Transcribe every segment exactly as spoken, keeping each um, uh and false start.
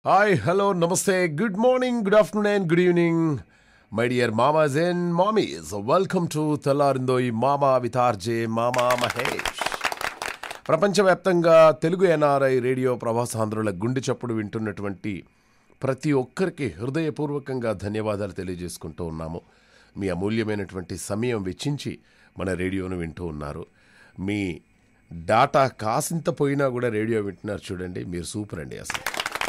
Hi, hello, namaste, good morning, good afternoon, and good evening, my dear mamas and mommies. Welcome to Telarindoi Mama with R J Mama Mahesh. ప్రపంచవ్యాప్తంగా Telugu NRI radio ప్రవాసాంధ్రుల గుండె చప్పుడు వింటున్నటువంటి ప్రతి ఒక్కరికి హృదయపూర్వకంగా ధన్యవాదాలు తెలియజేసుకుంటూ ఉన్నాము. మీ అమూల్యమైనటువంటి సమయం వెచ్చించి మన రేడియోను వింటూ ఉన్నారు. మీ డాటా కాసింత పోయినా కూడా రేడియో వింటున్నారు చూడండి, మీరు సూపర్ అండి అసలు.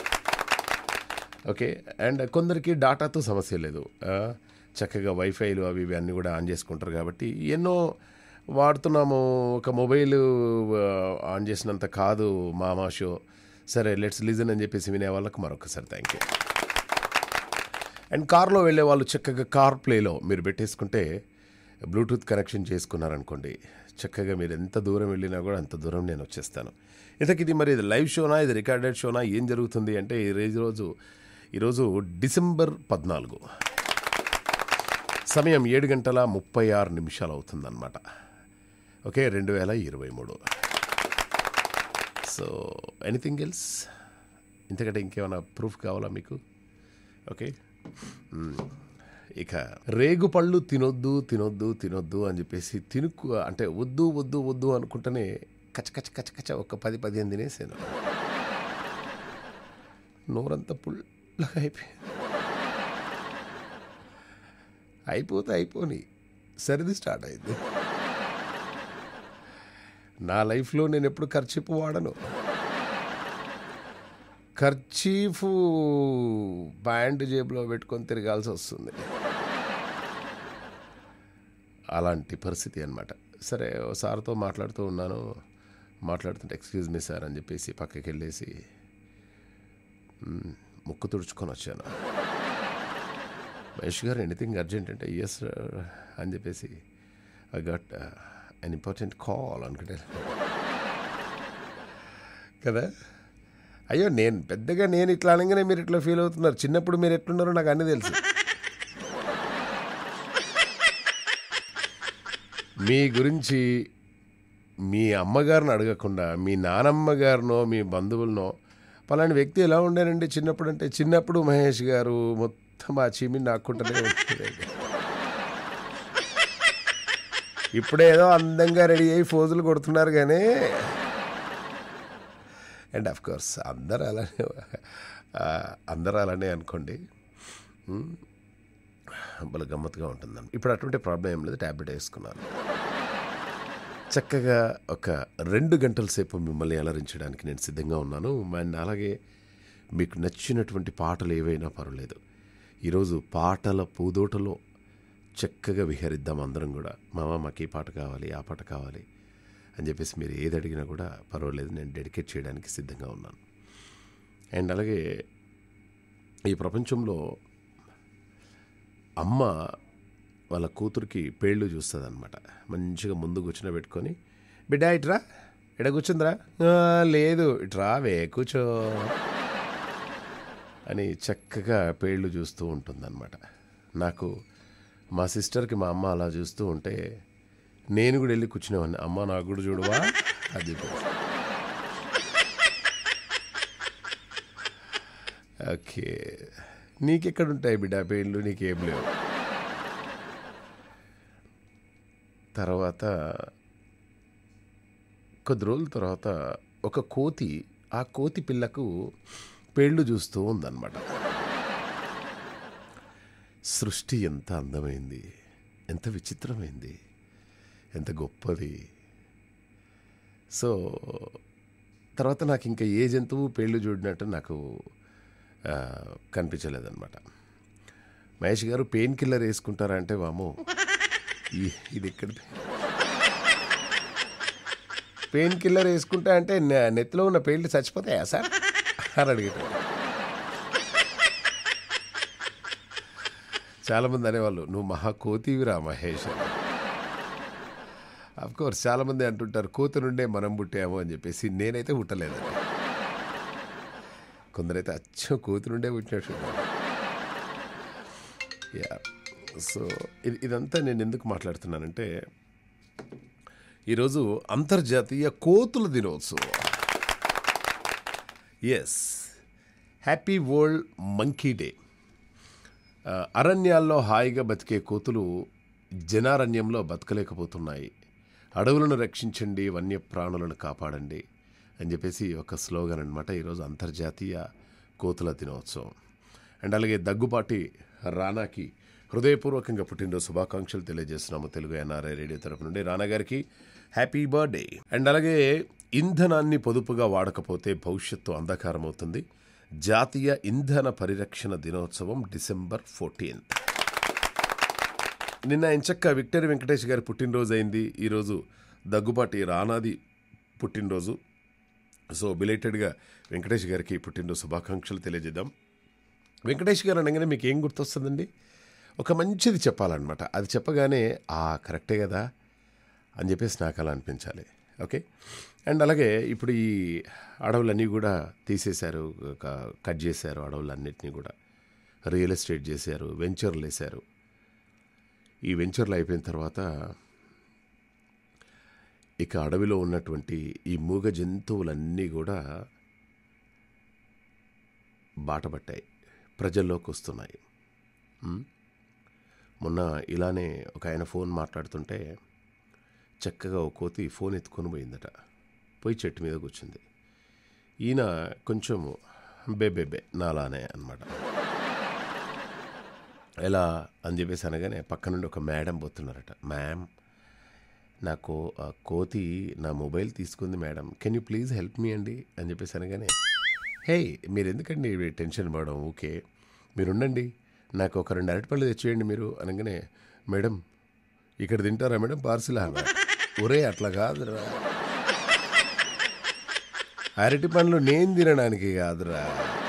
ఓకే, అండ్ కొందరికి డాటాతో సమస్య లేదు, చక్కగా వైఫైలు అవి ఇవి అన్నీ కూడా ఆన్ చేసుకుంటారు కాబట్టి ఎన్నో వాడుతున్నాము. ఒక మొబైల్ ఆన్ చేసినంత కాదు మామా షో. సరే, లెట్స్ లిజన్ అని చెప్పేసి వినే వాళ్ళకు మరొకసారి థ్యాంక్ యూ. అండ్ కార్లో వెళ్ళే వాళ్ళు చక్కగా కార్ ప్లేలో మీరు పెట్టేసుకుంటే బ్లూటూత్ కనెక్షన్ చేసుకున్నారనుకోండి, చక్కగా మీరు ఎంత దూరం వెళ్ళినా కూడా అంత దూరం నేను వచ్చేస్తాను. ఇంతకు ఇది మరి ఇది లైవ్ షోనా, ఇది రికార్డెడ్ షోనా, ఏం జరుగుతుంది అంటే ఈ రోజు ఈరోజు డిసెంబర్ పద్నాలుగు, సమయం ఏడు గంటల ముప్పై ఆరు నిమిషాలు అవుతుందన్నమాట. ఓకే, రెండు వేల ఇరవై మూడు. సో ఎనీథింగ్ ఎల్స్, ఇంతకంటే ఇంకేమైనా ప్రూఫ్ కావాలా మీకు? ఓకే, ఇక రేగు పళ్ళు తినొద్దు తినొద్దు తినొద్దు అని చెప్పేసి తినుకు అంటే వద్దు వద్దు వద్దు అనుకుంటేనే కచ్చకచ్చ కచ్చకచ్చ ఒక పది పదిహేను తినేసాను. నోరంతా పుల్లగా అయిపోయింది. అయిపోతే అయిపోని సరిది స్టార్ట్ అయింది. నా లైఫ్లో నేను ఎప్పుడు ఖర్చీపు వాడను. ఖర్చీఫు ప్యాంటు జేబులో పెట్టుకొని తిరగాల్సి వస్తుంది. అలాంటి పరిస్థితి అన్నమాట. సరే, సార్తో మాట్లాడుతూ ఉన్నాను. మాట్లాడుతుంటే ఎక్స్క్యూజ్ మీ సార్ అని చెప్పేసి పక్కకి వెళ్ళేసి ముక్కు తుడుచుకొని వచ్చాను. మహేష్ గారు ఎనీథింగ్ అర్జెంట్ అంటే ఎస్ అని చెప్పేసి I got an important call అనుకుంటే కదా. అయ్యో, నేను పెద్దగా నేను ఇట్లా అనగానే మీరు ఇట్లా ఫీల్ అవుతున్నారు. చిన్నప్పుడు మీరు ఎట్లున్నారో నాకు అన్నీ తెలుసు. మీ గురించి మీ అమ్మగారిని అడగకుండా మీ నానమ్మ గారినో మీ బంధువులనో పలాంటి వ్యక్తి ఎలా ఉండారండి చిన్నప్పుడు అంటే, చిన్నప్పుడు మహేష్ గారు మొత్తం ఆ చీమిని నాకుంటూనే ఉంటుంది. ఇప్పుడేదో అందంగా రెడీ అయ్యి ఫోజులు కొడుతున్నారు కానీ, అండ్ ఆఫ్ కోర్స్ అందరూ అలానే అందరూ అలానే అనుకోండి. భలే గమ్మత్తుగా ఉంటుందండి. ఇప్పుడు అటువంటి ప్రాబ్లం ఏం లేదు, ట్యాబ్లెట్ వేసుకున్నాను. చక్కగా ఒక రెండు గంటల సేపు మిమ్మల్ని అలరించడానికి నేను సిద్ధంగా ఉన్నాను. అండ్ అలాగే మీకు నచ్చినటువంటి పాటలు ఏవైనా పర్వాలేదు. ఈరోజు పాటల పూదోటలో చక్కగా విహరిద్దాం అందరం కూడా. మామ మాకు ఈ పాట కావాలి, ఆ పాట కావాలి అని చెప్పేసి మీరు ఏది అడిగినా కూడా పర్వాలేదు, నేను డెడికేట్ చేయడానికి సిద్ధంగా ఉన్నాను. అండ్ అలాగే ఈ ప్రపంచంలో అమ్మ వాళ్ళ కూతురికి పేళ్ళు చూస్తుంది అనమాట. మంచిగా ముందు కూర్చుని పెట్టుకొని, బిడ్డ ఇట్రా, ఎడ కూర్చుందిరా, లేదు ఇట్రా వే కూర్చో అని చక్కగా పేళ్ళు చూస్తూ ఉంటుందన్నమాట. నాకు మా సిస్టర్కి మా అమ్మ అలా చూస్తూ ఉంటే నేను కూడా వెళ్ళి కూర్చునేవాడిని. అమ్మ నాకు కూడా చూడవా అది. ఓకే, నీకెక్కడుంటాయి బిడ్డ పేళ్ళు, నీకేం లేవు. తర్వాత కొద్ది రోజుల తర్వాత ఒక కోతి ఆ కోతి పిల్లకు పేళ్ళు చూస్తూ ఉందన్నమాట. సృష్టి ఎంత అందమైంది, ఎంత విచిత్రమైంది, ఎంత గొప్పది. సో తర్వాత నాకు ఇంకా ఏ జంతువు పేళ్ళు చూడినట్టు నాకు కనిపించలేదన్నమాట. మహేష్ గారు పెయిన్ కిల్లర్ వేసుకుంటారా అంటే, వామో ఇది ఎక్కడ పెయిన్ కిల్లర్ వేసుకుంటా అంటే నెత్తిలో ఉన్న పెయిన్లు చచ్చిపోతాయా సార్ అని అడిగారు. చాలామంది అనేవాళ్ళు, నువ్వు మహా కోతివిరా మహేష్. అఫ్ కోర్స్ చాలామంది అంటుంటారు కోతి నుండే మనం పుట్టాము అని చెప్పేసి. నేనైతే పుట్టలేదండి. కొందరైతే అచ్చం కోతి నుండే పుట్టినట్టు. యా, సో ఇది ఇదంతా నేను ఎందుకు మాట్లాడుతున్నానంటే, ఈరోజు అంతర్జాతీయ కోతుల దినోత్సవం. Yes, happy world monkey day. ఆ, అరణ్యాల్లో హాయిగా బతికే కోతులు జనారణ్యంలో బతకలేకపోతున్నాయి. అడవులను రక్షించండి, వన్యప్రాణులను కాపాడండి అని చెప్పేసి ఒక స్లోగన్ అనమాట. ఈరోజు అంతర్జాతీయ కోతుల దినోత్సవం. అండ్ అలాగే దగ్గుబాటి రానాకి హృదయపూర్వకంగా పుట్టినరోజు శుభాకాంక్షలు తెలియజేస్తున్నాము తెలుగు ఎన్ఆర్ఐ రేడియో తరపు నుండి. రానా గారికి హ్యాపీ బర్త్డే. అండ్ అలాగే ఇంధనాన్ని పొదుపుగా వాడకపోతే భవిష్యత్తు అంధకారం అవుతుంది. జాతీయ ఇంధన పరిరక్షణ దినోత్సవం డిసెంబర్ ఫోర్టీన్త్. నిన్న ఎంచక్క విక్టరీ వెంకటేష్ గారి పుట్టినరోజు అయింది. ఈరోజు దగ్గుబాటి రానాది పుట్టినరోజు. సో బిలేటెడ్గా వెంకటేష్ గారికి పుట్టినరోజు శుభాకాంక్షలు తెలియజేద్దాం. వెంకటేష్ గారు అనగానే మీకు ఏం గుర్తొస్తుందండి? ఒక మంచిది చెప్పాలన్నమాట. అది చెప్పగానే ఆ కరెక్టే కదా అని చెప్పేసి నాకు అలా అనిపించాలి. ఓకే. అండ్ అలాగే ఇప్పుడు ఈ అడవులన్నీ కూడా తీసేశారు, కట్ చేశారు. అడవులన్నింటినీ కూడా రియల్ ఎస్టేట్ చేశారు, వెంచర్లు వేశారు. ఈ వెంచర్లు అయిపోయిన తర్వాత ఇక అడవిలో ఉన్నటువంటి ఈ మూగ జంతువులన్నీ కూడా బాటపట్టాయి, ప్రజల్లోకి వస్తున్నాయి. మొన్న ఇలానే ఒక ఆయన ఫోన్ మాట్లాడుతుంటే చక్కగా ఒక కోతి ఫోన్ ఎత్తుకొని పోయిందట. పోయి చెట్టు మీద కూర్చుంది. ఈయన కొంచెం బేబేబే నాలానే అనమాట. ఎలా అని చెప్పేసి అనగానే పక్క నుండి ఒక మేడం పోతున్నారట. మ్యామ్, నాకు ఆ కోతి నా మొబైల్ తీసుకుంది madam, can you please help me అండి అని చెప్పేసి అనగానే, హే మీరు ఎందుకండి టెన్షన్ పడడం, ఓకే మీరు ఉండండి, నాకు ఒక రెండు అరటిపళ్ళు తెచ్చేయండి మీరు అనగానే, మేడం ఇక్కడ తింటారా మేడం పార్సిల్ అన్న. ఒరే అట్లా కాదురా, అరటి పండ్లు నేను తినడానికి కాదురా,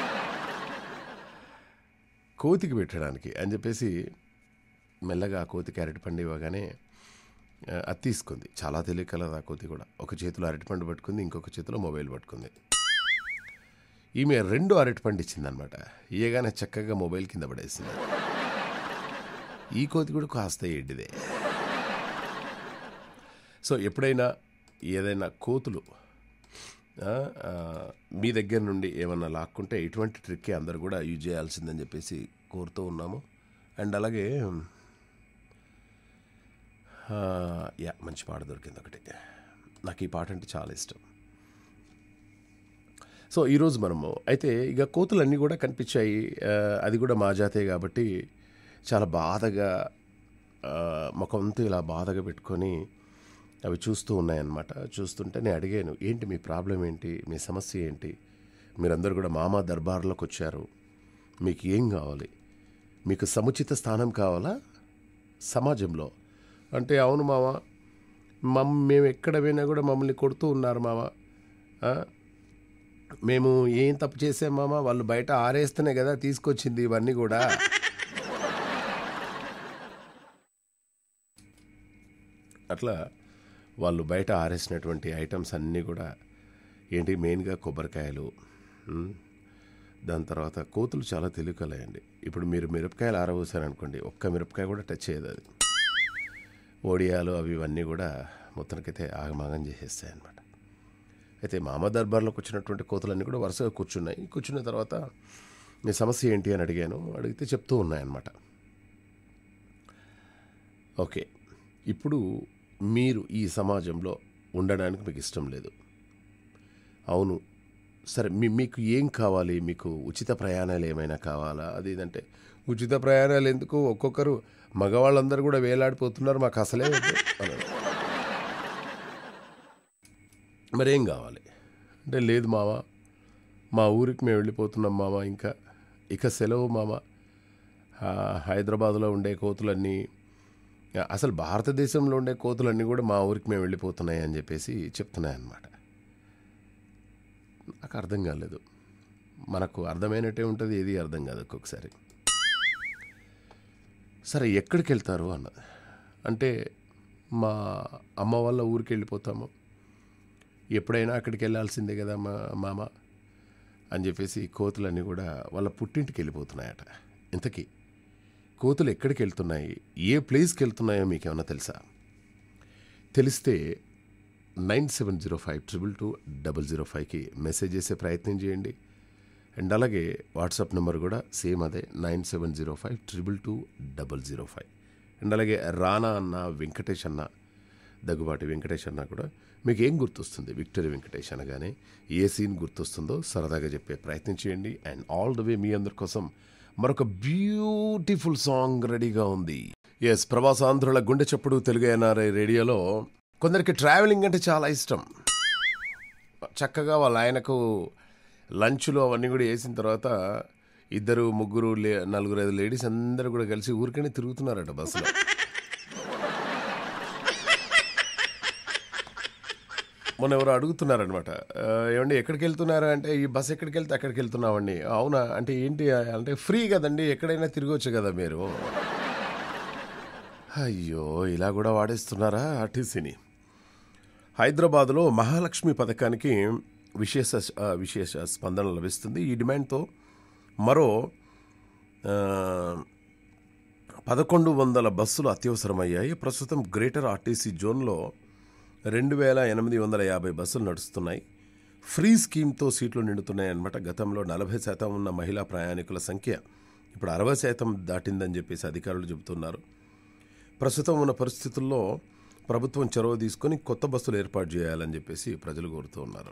కోతికి పెట్టడానికి అని చెప్పేసి మెల్లగా ఆ కోతికి అరటిపండు ఇవ్వగానే అది తీసుకుంది. చాలా తెలియకలదు ఆ కోతి కూడా. ఒక చేతిలో అరటిపండు పట్టుకుంది, ఇంకొక చేతిలో మొబైల్ పట్టుకుంది. ఈమె రెండు అరటిపండు ఇచ్చిందనమాట. ఇయగానే చక్కగా మొబైల్ కింద పడేసింది. ఈ కోతి కూడా కాస్త ఎడ్డిదే. సో ఎప్పుడైనా ఏదైనా కోతులు మీ దగ్గర నుండి ఏమన్నా లాక్కుంటే ఇటువంటి ట్రిక్కే అందరూ కూడా యూజ్ చేయాల్సిందని చెప్పేసి కోరుతూ ఉన్నాము. అండ్ అలాగే యా మంచి పాట దొరికింది ఒకటి. నాకు ఈ పాట అంటే చాలా ఇష్టం. సో ఈరోజు మనము అయితే ఇక కోతులన్నీ కూడా కనిపించాయి. అది కూడా మా జాతే కాబట్టి చాలా బాధగా ముఖంతో ఇలా బాధగా పెట్టుకొని అవి చూస్తూ ఉన్నాయన్నమాట. చూస్తుంటే నేను అడిగాను, ఏంటి మీ ప్రాబ్లం ఏంటి, మీ సమస్య ఏంటి, మీరందరూ కూడా మామా దర్బార్లోకి వచ్చారు, మీకు ఏం కావాలి, మీకు సముచిత స్థానం కావాలా సమాజంలో అంటే, అవును మామ, మమ్ మేము ఎక్కడ పోయినా కూడా మమ్మల్ని కొడుతూ ఉన్నారు మామ, మేము ఏం తప్పు చేసాం మామ, వాళ్ళు బయట ఆరేస్తేనే కదా తీసుకొచ్చింది ఇవన్నీ కూడా. అట్లా వాళ్ళు బయట ఆరేసినటువంటి ఐటమ్స్ అన్నీ కూడా ఏంటి, మెయిన్గా కొబ్బరికాయలు, దాని తర్వాత కోతులు చాలా తెలియకలేయండి. ఇప్పుడు మీరు మిరపకాయలు ఆరబోసారనుకోండి, ఒక్క మిరపకాయ కూడా టచ్ చేయదు అది. ఓడియాలు అవి ఇవన్నీ కూడా మొత్తానికైతే ఆగమాగం చేసేస్తాయి అన్నమాట. అయితే మామ దర్బార్లోకి వచ్చినటువంటి కోతులన్నీ కూడా వరుసగా కూర్చున్నాయి. కూర్చున్న తర్వాత మీ సమస్య ఏంటి అని అడిగాను. అడిగితే చెప్తూ ఉన్నాయన్నమాట. ఓకే, ఇప్పుడు మీరు ఈ సమాజంలో ఉండడానికి మీకు ఇష్టం లేదు, అవును సరే, మీ మీకు ఏం కావాలి, మీకు ఉచిత ప్రయాణాలు ఏమైనా కావాలా, అది ఇదంటే, ఉచిత ప్రయాణాలు ఎందుకు, ఒక్కొక్కరు మగవాళ్ళందరూ కూడా వేలాడిపోతున్నారు, మాకు అసలే అన్నారు. మరేం కావాలి అంటే, లేదు మామ, మా ఊరికి మేము వెళ్ళిపోతున్నాం మామ, ఇంకా ఇక సెలవు మామ, హైదరాబాద్లో ఉండే కోతులన్నీ, అసలు భారతదేశంలో ఉండే కోతులన్నీ కూడా మా ఊరికి మేము వెళ్ళిపోతున్నాయి అని చెప్పేసి చెప్తున్నాయన్నమాట. నాకు అర్థం కాలేదు. మనకు అర్థమైనట్టే ఉంటుంది, ఏది అర్థం కాదు ఒక్కొక్కసారి. సరే ఎక్కడికి వెళ్తారు అన్నది అంటే, మా అమ్మ వాళ్ళ ఊరికి వెళ్ళిపోతాము, ఎప్పుడైనా అక్కడికి వెళ్ళాల్సిందే కదా మా మామ అని చెప్పేసి కోతులన్నీ కూడా వాళ్ళ పుట్టింటికి వెళ్ళిపోతున్నాయట. ఇంతకీ కోతులు ఎక్కడికి వెళ్తున్నాయి, ఏ ప్లేస్కి వెళ్తున్నాయో మీకు ఏమన్నా తెలుసా? తెలిస్తే nine seven zero five triple two double zero ఫైవ్కి మెసేజ్ చేసే ప్రయత్నం చేయండి. అండ్ అలాగే వాట్సాప్ నెంబర్ కూడా సేమ్ అదే nine seven zero five triple two double zero five. And అలాగే రానా అన్న, వెంకటేష్ అన్న, దగ్గుబాటి వెంకటేష్ అన్న కూడా మీకు ఏం గుర్తొస్తుంది? విక్టరీ వెంకటేష్ అనగానే ఏ సీన్ గుర్తొస్తుందో సరదాగా చెప్పే ప్రయత్నం చేయండి. అండ్ ఆల్ ద వే మీ అందరి కోసం మరొక బ్యూటిఫుల్ సాంగ్ రెడీగా ఉంది. ఎస్, ప్రవాసాంధ్రుల గుండె చప్పుడు తెలుగు ఎన్ఆర్ఐ రేడియోలో కొందరికి ట్రావెలింగ్ అంటే చాలా ఇష్టం. చక్కగా వాళ్ళ ఆయనకు లంచ్లు అవన్నీ కూడా వేసిన తర్వాత ఇద్దరు ముగ్గురు లే నలుగురు ఐదు లేడీస్ అందరూ కూడా కలిసి ఊరికనే తిరుగుతున్నారట బస్సులో. మొన్న ఎవరో అడుగుతున్నారనమాట, ఏమండి ఎక్కడికి వెళ్తున్నారు అంటే, ఈ బస్సు ఎక్కడికి వెళ్తే అక్కడికి వెళ్తున్నామండి. అవునా అంటే ఏంటి అంటే, ఫ్రీ కదండి ఎక్కడైనా తిరగవచ్చు కదా మీరు. అయ్యో, ఇలా కూడా వాడేస్తున్నారా ఆర్టీసీని. హైదరాబాదులో మహాలక్ష్మి పథకానికి విశేష విశేష స్పందన లభిస్తుంది. ఈ డిమాండ్తో మరో పదకొండు వందల బస్సులు అత్యవసరమయ్యాయి. ప్రస్తుతం గ్రేటర్ ఆర్టీసీ జోన్లో రెండు వేల ఎనిమిది వందల యాభై బస్సులు నడుస్తున్నాయి. ఫ్రీ స్కీమ్తో సీట్లు నిండుతున్నాయి అన్నమాట. గతంలో నలభై శాతం ఉన్న మహిళా ప్రయాణికుల సంఖ్య ఇప్పుడు అరవై శాతం దాటిందని చెప్పేసి అధికారులు చెబుతున్నారు. ప్రస్తుతం ఉన్న పరిస్థితుల్లో ప్రభుత్వం చొరవ తీసుకొని కొత్త బస్సులు ఏర్పాటు చేయాలని చెప్పేసి ప్రజలు కోరుతూ ఉన్నారు.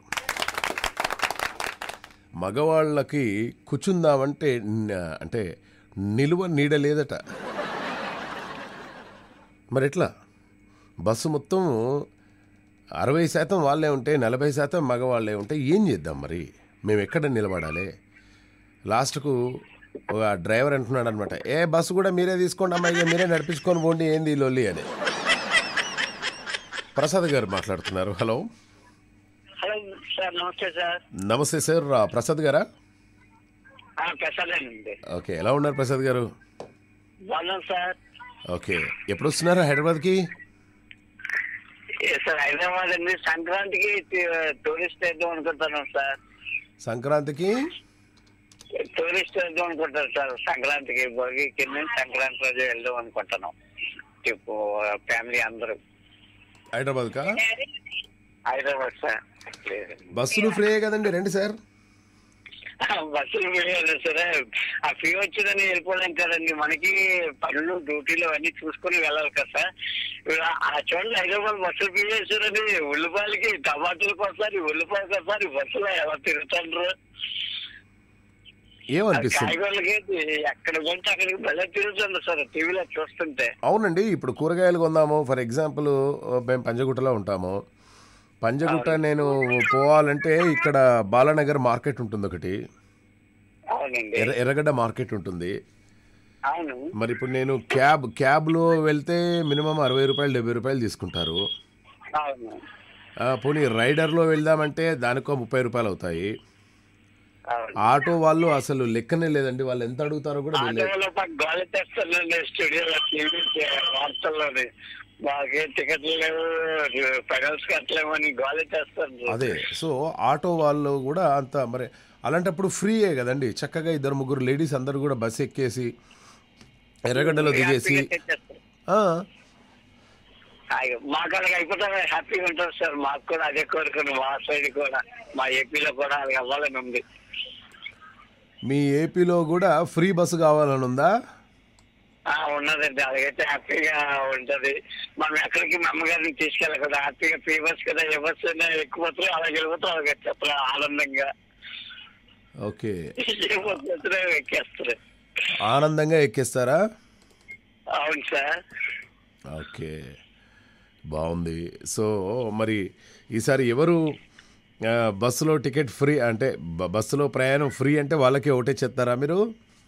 మగవాళ్ళకి కూర్చుందామంటే అంటే నిలువ నీడ లేదట. మరి ఎట్లా? బస్సు మొత్తం అరవై శాతం వాళ్ళే ఉంటే నలభై శాతం మగవాళ్ళే ఉంటే ఏం చేద్దాం మరి? మేము ఎక్కడ నిలబడాలి? లాస్ట్కు ఒక డ్రైవర్ అంటున్నాడు అనమాట, ఏ బస్సు కూడా మీరే తీసుకోండి అమ్మాయి, మీరే నడిపించుకొని పోండి, ఏంది లొల్లి అని. ప్రసాద్ గారు మాట్లాడుతున్నారు. హలో హలో సార్, నమస్తే సార్. నమస్తే సార్, ప్రసాద్ గారా? ప్రసాద్ అండి. ఓకే, ఎలా ఉన్నారు ప్రసాద్ గారు? బాగున్నాం సార్. ఓకే, ఎప్పుడు వస్తున్నారు హైదరాబాద్కి? సార్ హైదరాబాద్ అండి, సంక్రాంతికి టూరిస్ట్ వేద్దాం అనుకుంటున్నాం సార్. సంక్రాంతికి టూరిస్ట్ వేద్దాం అనుకుంటారు సార్. సంక్రాంతికి భోగి కింద సంక్రాంతి రోజు వెళ్దాం అనుకుంటున్నాం. ఫ్యామిలీ అందరూ హైదరాబాద్ కా? హైదరాబాద్ సార్. బస్సులు ఫ్రీ కదండి, రండి సార్. బస్సులు ఫ్రీ సరే, ఆ ఫ్రీ వచ్చిందని వెళ్ళిపోలేం కదండి. మనకి పనులు డ్యూటీలు అన్ని చూసుకుని వెళ్ళాలి కదా సార్. ఆ చూడండి, హైదరాబాద్ బస్సులు ఫ్రీ చేశారని ఉల్లిపాయలకి టమాటాలకు వస్తారు, ఉల్లిపాయలకి వస్తారు, బస్సులో ఎలా తిరుగుతుండ్రు. కాయగూరలకి ఎక్కడ కొంటే అక్కడికి భలే తిరుగుతుంది సార్ టీవీలో చూస్తుంటే. అవునండి, ఇప్పుడు కూరగాయలు కొందాము. ఫర్ ఎగ్జాంపుల్ మేము పంజగుట్టలో ఉంటాము. పంజగుట్ట నేను పోవాలంటే ఇక్కడ బాలానగర్ మార్కెట్ ఉంటుంది ఒకటి, ఎర్ర ఎర్రగడ్డ మార్కెట్ ఉంటుంది. మరి ఇప్పుడు నేను క్యాబ్ క్యాబ్లో వెళ్తే మినిమం అరవై రూపాయలు డెబ్బై రూపాయలు తీసుకుంటారు. పోనీ రైడర్లో వెళ్దామంటే దానికో ముప్పై రూపాయలు అవుతాయి. ఆటో వాళ్ళు అసలు లెక్కనే లేదండి, వాళ్ళు ఎంత అడుగుతారో కూడా అదే. సో ఆటో వాళ్ళు కూడా అంత మరి అలాంటప్పుడు ఫ్రీయే కదండి. చక్కగా ఇద్దరు ముగ్గురు లేడీస్ అందరు కూడా బస్ ఎక్కేసి ఎర్రగడ్డలో దిగేసి మాకు అలాగే అయిపోతే హ్యాపీగా ఉంటారు సార్. మాకు కూడా అదే కోరుకుని మా సైడ్ కూడా మా ఏపీలో కూడా అలాగే అవ్వాలని ఉంది. మీ ఏపీలో కూడా ఫ్రీ బస్సు కావాలని ఉందా? ఉన్నదండి, అలాగైతే హ్యాపీగా ఉంటది. మనం ఎక్కడికి మా అమ్మగారిని తీసుకెళ్ళాలి కదా, హ్యాపీగా ఫ్రీ బస్ కదా, ఏ బస్ అయినా ఎక్కువ అలాగే వెళ్ళిపోతాం, అలాగే చెప్పలే ఆనందంగా. ఓకే, ఎక్కేస్తారు. ఆనందంగా ఎక్కేస్తారా? అవును సార్. ఓకే, బాగుంది. సో మరి ఈసారి ఎవరు బస్సులో టికెట్ ఫ్రీ అంటే బస్సులో ప్రయాణం ఫ్రీ అంటే వాళ్ళకి ఒకటే చెప్తారా మీరు?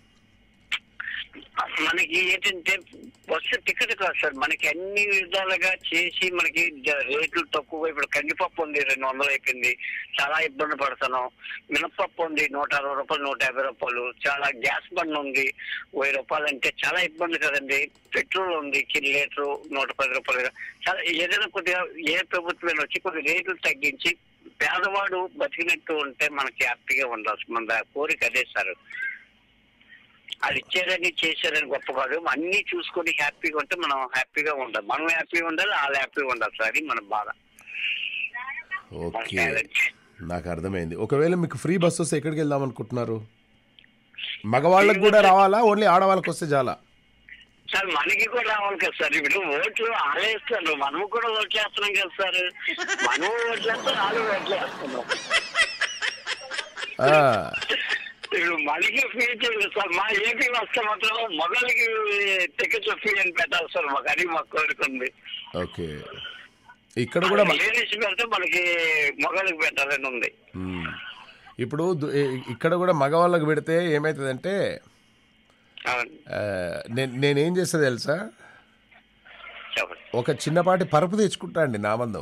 మనకి ఏంటంటే బస్సు టికెట్ కాదు సార్, మనకి అన్ని విధాలుగా చేసి మనకి రేట్లు తక్కువ. ఇప్పుడు కందిపప్పు ఉంది రెండు వందలు అయిపోయింది, చాలా ఇబ్బంది పడుతున్నాం. మినపప్పు ఉంది నూట అరవై రూపాయలు నూట యాభై రూపాయలు. చాలా గ్యాస్ బండ్ ఉంది వెయ్యి రూపాయలు అంటే చాలా ఇబ్బంది కదండి. పెట్రోల్ ఉంది కిలో లీటరు నూట పది రూపాయలు. చాలా ఏదైనా కొద్దిగా ఏ ప్రభుత్వం వచ్చి కొద్ది రేట్లు తగ్గించి పేదవాడు బతికినట్టు ఉంటే మనకి హ్యాపీగా ఉండాల్సి మన కోరిక అదే సార్. అది ఇచ్చారని చేశారని గొప్ప కాదు, అన్ని చూసుకొని హ్యాపీగా ఉంటే మనం హ్యాపీగా ఉండాలి. మనం హ్యాపీగా ఉండాలి, వాళ్ళు హ్యాపీగా ఉండాలి సార్. అది మన బాధ. ఓకే, నాకు అర్థమైంది. ఒకవేళ మీకు ఫ్రీ బస్ వస్తే ఎక్కడికి వెళ్దాం అనుకుంటున్నారు? మగవాళ్ళకి కూడా రావాలా, ఓన్లీ ఆడవాళ్ళకి వస్తే చాలా? సార్ మనకి కూడా రావాలి కదా సార్. ఇప్పుడు ఓట్లు ఆలేస్తారు, మనము కూడా ఓట్లు వేస్తున్నాం కదా సార్. మనము ఓట్లు వేస్తాం, వాళ్ళు ఓట్లు వేస్తున్నాం. ఆ, ఇప్పుడు మనకి ఫ్రీ చేయాలి సార్. మా ఏపీ వస్తే మాత్రం మొగలకి టికెట్లు ఫ్రీ అని పెట్టాలి సార్. మాకు అది మాకు కోరుకుంది. ఓకే. ఇక్కడ కూడా మ- లేడీస్ పెడితే మనకి మొగలకి పెట్టాలని ఉంది. మ్మ్. ఇప్పుడు దు- ఇ- ఇక్కడ కూడా మగవాళ్ళకి పెడితే ఏమవుతుందంటే అవును, ఆ, నేను నేనేం చేస్తా తెలుసా, చెప్పండి. ఒక చిన్నపాటి పరుపు తెచ్చుకుంటా అండి నా మందం.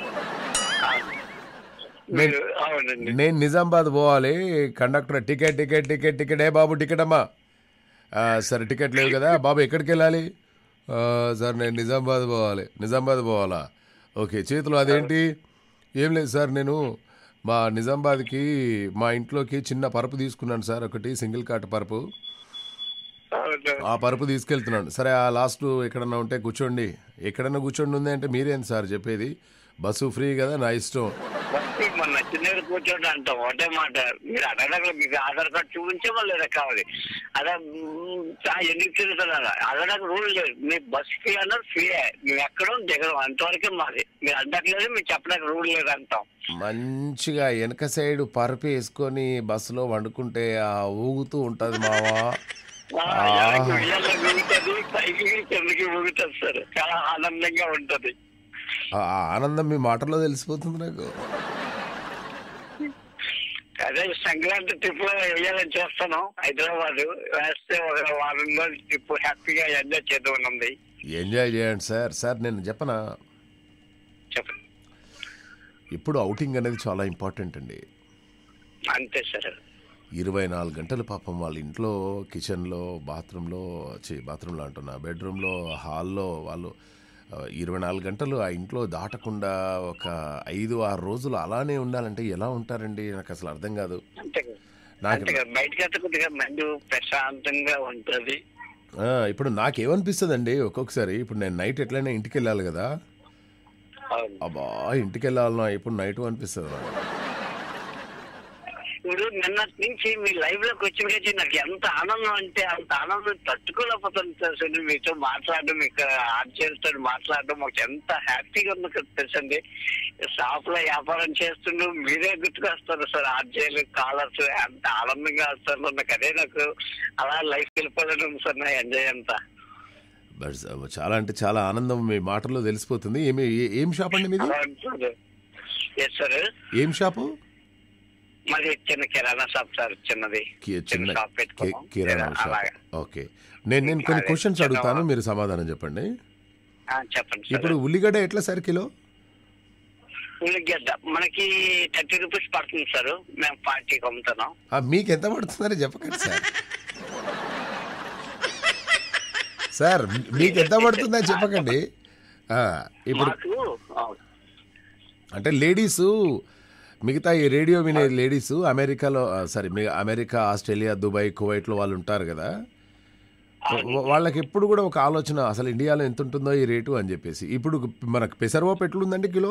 మీరు అవునండి. నేను నిజామాబాద్ పోవాలి, conductor ticket ticket ticket ticket ఏ బాబు టికెట్ అమ్మా. "ఆ, సరే టికెట్ లేదు కదా బాబు, ఎక్కడికి వెళ్ళాలి?" "ఆ, సార్ నేను నిజామాబాద్ పోవాలి." "నిజామాబాద్ పోవాలా? ఓకే, చేతిలో అదేంటి?" "ఏం లేదు సార్, నేను మా నిజామాబాద్కి మా ఇంట్లోకి చిన్న పరుపు తీసుకున్నాను సార్, ఒకటి సింగిల్ కాట్ పరుపు. అవును. ఆ పరుపు తీసుకెళ్తున్నాను." "సరే ఆ లాస్ట్ ఎక్కడన్నా ఉంటే కూర్చోండి." "ఎక్కడన్నా కూర్చోండి ఉంది అంటే మీరేంటి సార్ చెప్పేది? బస్సు ఫ్రీ కదా, నా ఇష్టం." బస్సు మన నచ్చిన కూర్చోండి అంటాం, ఒకటే మాట. మీరు అడగడ మీకు ఆధార్ కార్డు చూపించే వాళ్ళు లేదా కావాలి. అదే మ్, ఆ ఎందుకు తిరుగుతున్నారు? అడగడ రూల్ లేదు. మీ బస్ ఫీ అన్నారు ఫ్రీ, మేము ఎక్కడం దిగడం అంతవరకే మాది. మీరు అడగలేదు, మీరు చెప్పడానికి రూల్ లేదు అంటాం. మంచిగా వెనక సైడ్ పరుపు వేసుకొని బస్సులో వండుకుంటే ఆ ఊగుతూ ఉంటుంది మావా. ఆ, వెనక్కి ఉయ్యాల ఊగుతుంది, పైకి కిందకి ఊగుతుంది సార్. చాలా ఆనందంగా ఉంటది. ఆ ఆనందం మీ మాటలో తెలిసిపోతుంది నాకు. అదే సంక్రాంతి ట్రిప్ లో వేయాలని చేస్తాను హైదరాబాద్. వేస్తే ఒక వారం రోజులు ట్రిప్ హ్యాపీగా ఎంజాయ్ చేద్దాం ఉంది. ఎంజాయ్ చేయండి సార్. సార్ నేను చెప్పనా, చెప్పండి. ఇప్పుడు అవుటింగ్ అనేది చాలా ఇంపార్టెంట్ అండి. అంతే సార్. ఇరవై నాలుగు గంటలు పాపం వాళ్ళ ఇంట్లో కిచెన్లో, బాత్రూంలో, చి బాత్రూంలో అంటున్నా, బెడ్రూమ్లో, హాల్లో వాళ్ళు ఆ, ఇరవై నాలుగు గంటలు ఆ ఇంట్లో దాటకుండా ఒక ఐదు ఆరు రోజులు అలానే ఉండాలంటే ఎలా ఉంటారండి? నాకు అసలు అర్థం కాదు. అంతే కదా. నాకు అంతే కదా. బయటకి అయితే కొద్దిగా మంచి ప్రశాంతంగా ఉంటది. ఆ, ఇప్పుడు నాకేమనిపిస్తుంది అండి ఒక్కొక్కసారి, ఇప్పుడు నేను నైట్ ఎట్లయినా ఇంటికి వెళ్ళాలి కదా, అవును. అబ్బా ఇంటికి వెళ్ళాలన్నా ఇప్పుడు నైట్ అనిపిస్తుంది నాకు. ఇప్పుడు నిన్నటి నుంచి మీ లైవ్ లోకి వచ్చిన నుంచి నాకు ఎంత ఆనందం అంటే అంత ఆనందం తట్టుకోలేకపోతుంది తెలుసండి. మీతో మాట్లాడడం, మీకు ఆర్జీలతో మాట్లాడడం మాకు ఎంత హ్యాపీగా ఉందో తెలుసండి. షాప్ లో వ్యాపారం చేస్తుండ్రు మీరే గుర్తుకొస్తారు సార్. ఆర్జీలు, కాలర్స్ ఎంత ఆనందంగా వస్తారు. నాకు అదే నాకు అలా లైఫ్ వెళ్ళిపోవడం ఉంది సార్. నా ఎంజాయ్ అంతా. బట్ చాలా అంటే చాలా ఆనందం మీ మాటల్లో తెలిసిపోతుంది. ఏమి ఏ- ఏం షాప్ అండి మీది? Yes sir. ఏం షాపు? మాది చిన్న కిరాణా షాప్ సార్. చిన్నది కి- చిన్న చిన్న షాప్ కి- పెట్టుకున్నాం. కిరాణా షాప్. అలాగా. ఓకే. నేను నేను కొన్ని అదే, క్వశ్చన్స్ చిన్న- అడుగుతాను, మీరు సమాధానం చెప్పండి. ఆ, చెప్పండి సార్. ఇప్పుడు ఉల్లిగడ్డ ఎట్లా సార్ కిలో? ఉల్లిగడ్డ మనకి థర్టీ రూపీస్ పడుతుంది సార్. మేము ఫార్టీకి అమ్ముతున్నాం. ఆ, మీకు ఎంత పడుతుందని చెప్పకండి సార్. సార్ మీకు ఎంత పడుతుందని చెప్పకండి. ఆ, ఇప్పుడు మాకు అవును. అంటే లేడీసు, మిగతా ఈ రేడియో వినే లేడీస్ అమెరికాలో, సారీ అమెరికా, ఆస్ట్రేలియా, దుబాయ్, కువైట్లో వాళ్ళు ఉంటారు కదా, వా- వాళ్ళకి ఎప్పుడు కూడా ఒక ఆలోచన, అసలు ఇండియాలో ఎంత ఉంటుందో ఈ రేటు అని చెప్పేసి. ఇప్పుడు మనకు పెసరపప్పు ఎట్లుందండి కిలో?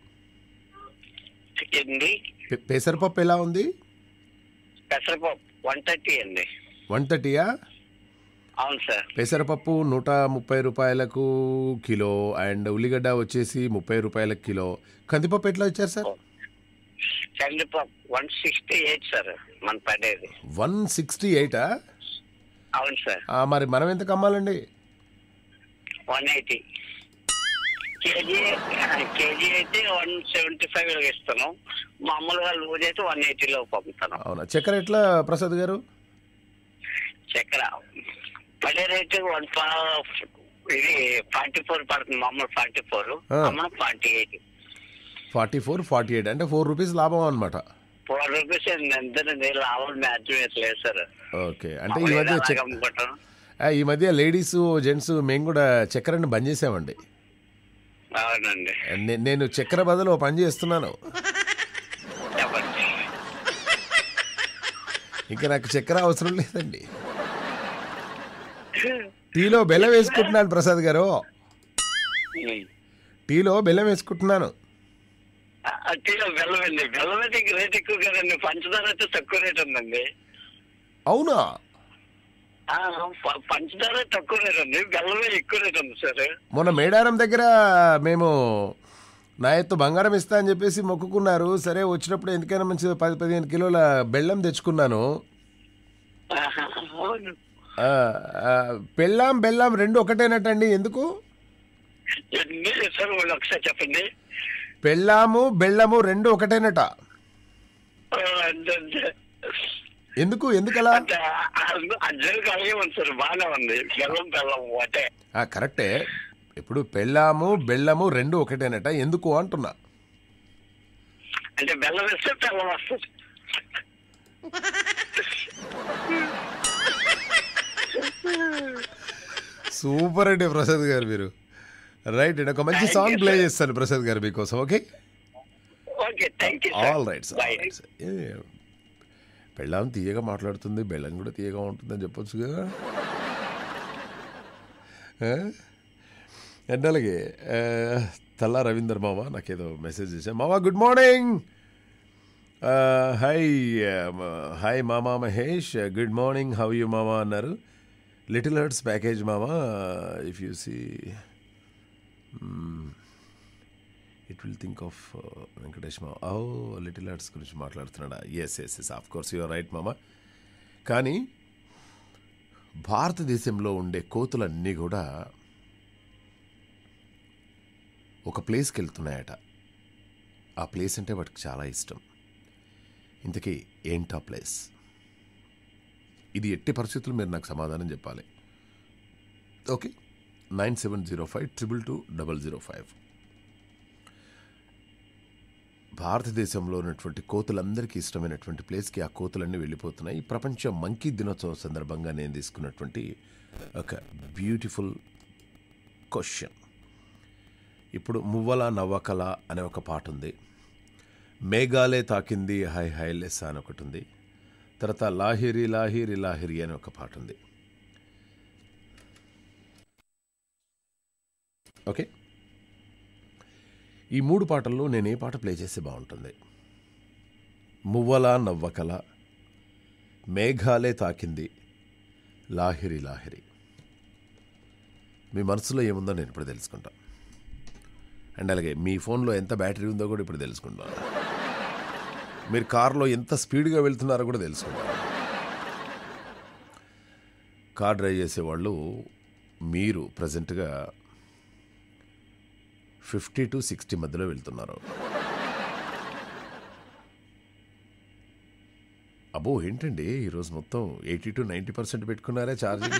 ఏంది పె- పెసరపప్పు ఎలా ఉంది? పెసరపప్పు వన్ థర్టీ అండి. వన్ థర్టీయా? అవును సార్. పెసరపప్పు నూట ముప్పై రూపాయలకు కిలో, అండ్ ఉల్లిగడ్డ వచ్చేసి ముప్పై రూపాయలకు కిలో. కందిపప్పు ఎట్లా వచ్చారు సార్? కందిపప్పు వన్ సిక్స్టీ ఎయిట్ సార్ మన పడేది. వన్ సిక్స్టీ ఎయిటా? అవును సార్. మరి మనం ఎంత కమ్మాలండి? One eighty KG. కేజీ అయితే వన్ సెవెంటీ ఫైవ్ ఇస్తాను. మామూలుగా లూజ్ అయితే వన్ ఎయిటీలో పంపుతాను. అవునా? చక్కెర ఎట్లా ప్రసాద్ గారు? చక్కెర పడే రేటు వన్ ఇది ఫార్టీ ఫోర్ పడుతుంది. మామూలు ఫార్టీ ఫోర్, ఆ. అమ్మ forty eight. Forty four forty eight అంటే ఫోర్ రూపీస్ లాభం అనమాట. ఫోర్ రూపీస్ ఎంత లాభం మ్యాచ్ వేయట్లేదు సార్. ఓకే. అంటే ఈ మధ్య చెక్- అమ్ముకుంటాను. ఆ, ఈ మధ్య లేడీస్ జెంట్స్ మేము కూడా చక్కెరని బంద్ చేసామండి. అవునండి. నే- నేను చక్కెర బదులు ఓ పని చేస్తున్నాను. చెప్పండి. ఇంకా నాకు చక్కెర అవసరం లేదండి. టీలో బెల్లం వేసుకుంటున్నాను ప్రసాద్ గారు. ఉమ్. టీలో బెల్లం వేసుకుంటున్నాను. అంటే బెల్లం అండి. బెల్లం అయితే రేట్ ఎక్కువ కదండి. పంచదార అయితే తక్కువ రేట్ ఉందండి. అవునా? ఆ, ప- పంచదార తక్కువ రేట్ ఉంది, బెల్లమే ఎక్కువ రేట్ ఉంది సార్. మొన్న మేడారం దగ్గర మేము నా ఎత్తు బంగారం ఇస్తా అని చెప్పేసి మొక్కుకున్నారు. సరే వచ్చినప్పుడు ఎందుకైనా మంచిది పది పదిహేను కిలోల బెల్లం తెచ్చుకున్నాను. ఆహా, అవును. ఆ, ఆ, బెల్లం బెల్లం రెండు ఒకటేనటండి, ఎందుకు? మీరు సార్ వాళ్ళు ఒకసారి చెప్పండి. బెల్లము బెల్లము రెండు ఒకటేనట, ఆ, అంతే అంతే. ఎందుకు ఎందుకలా? అంటే అజ్జలకు అలాగే ఉంది సార్, బాగానే ఉంది. బెల్లం బెల్లం ఒకటే. ఆ, కరెక్టే. ఇప్పుడు బెల్లము బెల్లము రెండు ఒకటేనట, ఎందుకు అంటున్నా. అంటే బెల్లం వేస్తే బెల్లం వస్తుంది. సూపర్ అండి ప్రసాద్ గారు మీరు. రైట్ అండి, ఒక మంచి Thank song you, play sir. చేస్తాను ప్రసాద్ గారు మీకోసం. Okay, okay, thank you all right sir. బెల్లం తీయగా మాట్లాడుతుంది, బెల్లం కూడా తీయగా ఉంటుందని చెప్పొచ్చు కదా. అండ్ అలాగే ఆ, తల్లా రవీందర్ మామ నాకేదో మెసేజ్ చేశాను. మామ గుడ్ మార్నింగ్. హాయ్ హాయ్ మామా Mahesh, good morning, how you మామా అన్నారు. లిటిల్ హర్ట్స్ ప్యాకేజ్ మామా, if you see it will think of Venkatesh మామ. ఓ, లిటిల్ హర్ట్స్ గురించి మాట్లాడుతున్నాడా? Yes yes yes of course your right మామ. కానీ భారతదేశంలో ఉండే కోతులన్నీ కూడా ఒక ప్లేస్కి వెళ్తున్నాయట. ఆ ప్లేస్ అంటే వాటికి చాలా ఇష్టం. ఇంతకీ ఏంటా ప్లేస్? ఇది ఎట్టి పరిస్థితులు మీరు నాకు సమాధానం చెప్పాలి. Okay, nine seven zero five triple two double zero five. భారతదేశంలో ఉన్నటువంటి కోతులందరికీ ఇష్టమైనటువంటి ప్లేస్కి ఆ కోతులన్నీ వెళ్ళిపోతున్నాయి. ప్రపంచ మంకీ దినోత్సవం సందర్భంగా నేను తీసుకున్నటువంటి ఒక బ్యూటిఫుల్ క్వశ్చన్. ఇప్పుడు మువ్వల నవ్వకల అనే ఒక పాట ఉంది, మేఘాలే తాకింది హై హై లెస్ అని ఒకటి ఉంది, తర్వాత లాహిరి లాహిరి లాహిరి అని ఒక పాట ఉంది. ఓకే, ఈ మూడు పాటల్లో నేను ఏ పాట ప్లే చేస్తే బాగుంటుంది? మువ్వల నవ్వకల, మేఘాలే తాకింది, లాహిరి లాహిరి. మీ మనసులో ఏముందో నేను ఇప్పుడు తెలుసుకుంటా. అండ్ అలాగే మీ ఫోన్లో ఎంత బ్యాటరీ ఉందో కూడా ఇప్పుడు తెలుసుకుంటాను. మీరు కార్లో ఎంత స్పీడ్గా వెళ్తున్నారో కూడా తెలుసుకుంటారు. కార్ డ్రైవ్ చేసేవాళ్ళు మీరు ప్రజెంట్గా ఫిఫ్టీ టు సిక్స్టీ మధ్యలో వెళ్తున్నారు. అబ్బో, ఏంటండి ఈరోజు మొత్తం ఎయిటీ టు నైంటీ పర్సెంట్ పెట్టుకున్నారే ఛార్జింగ్.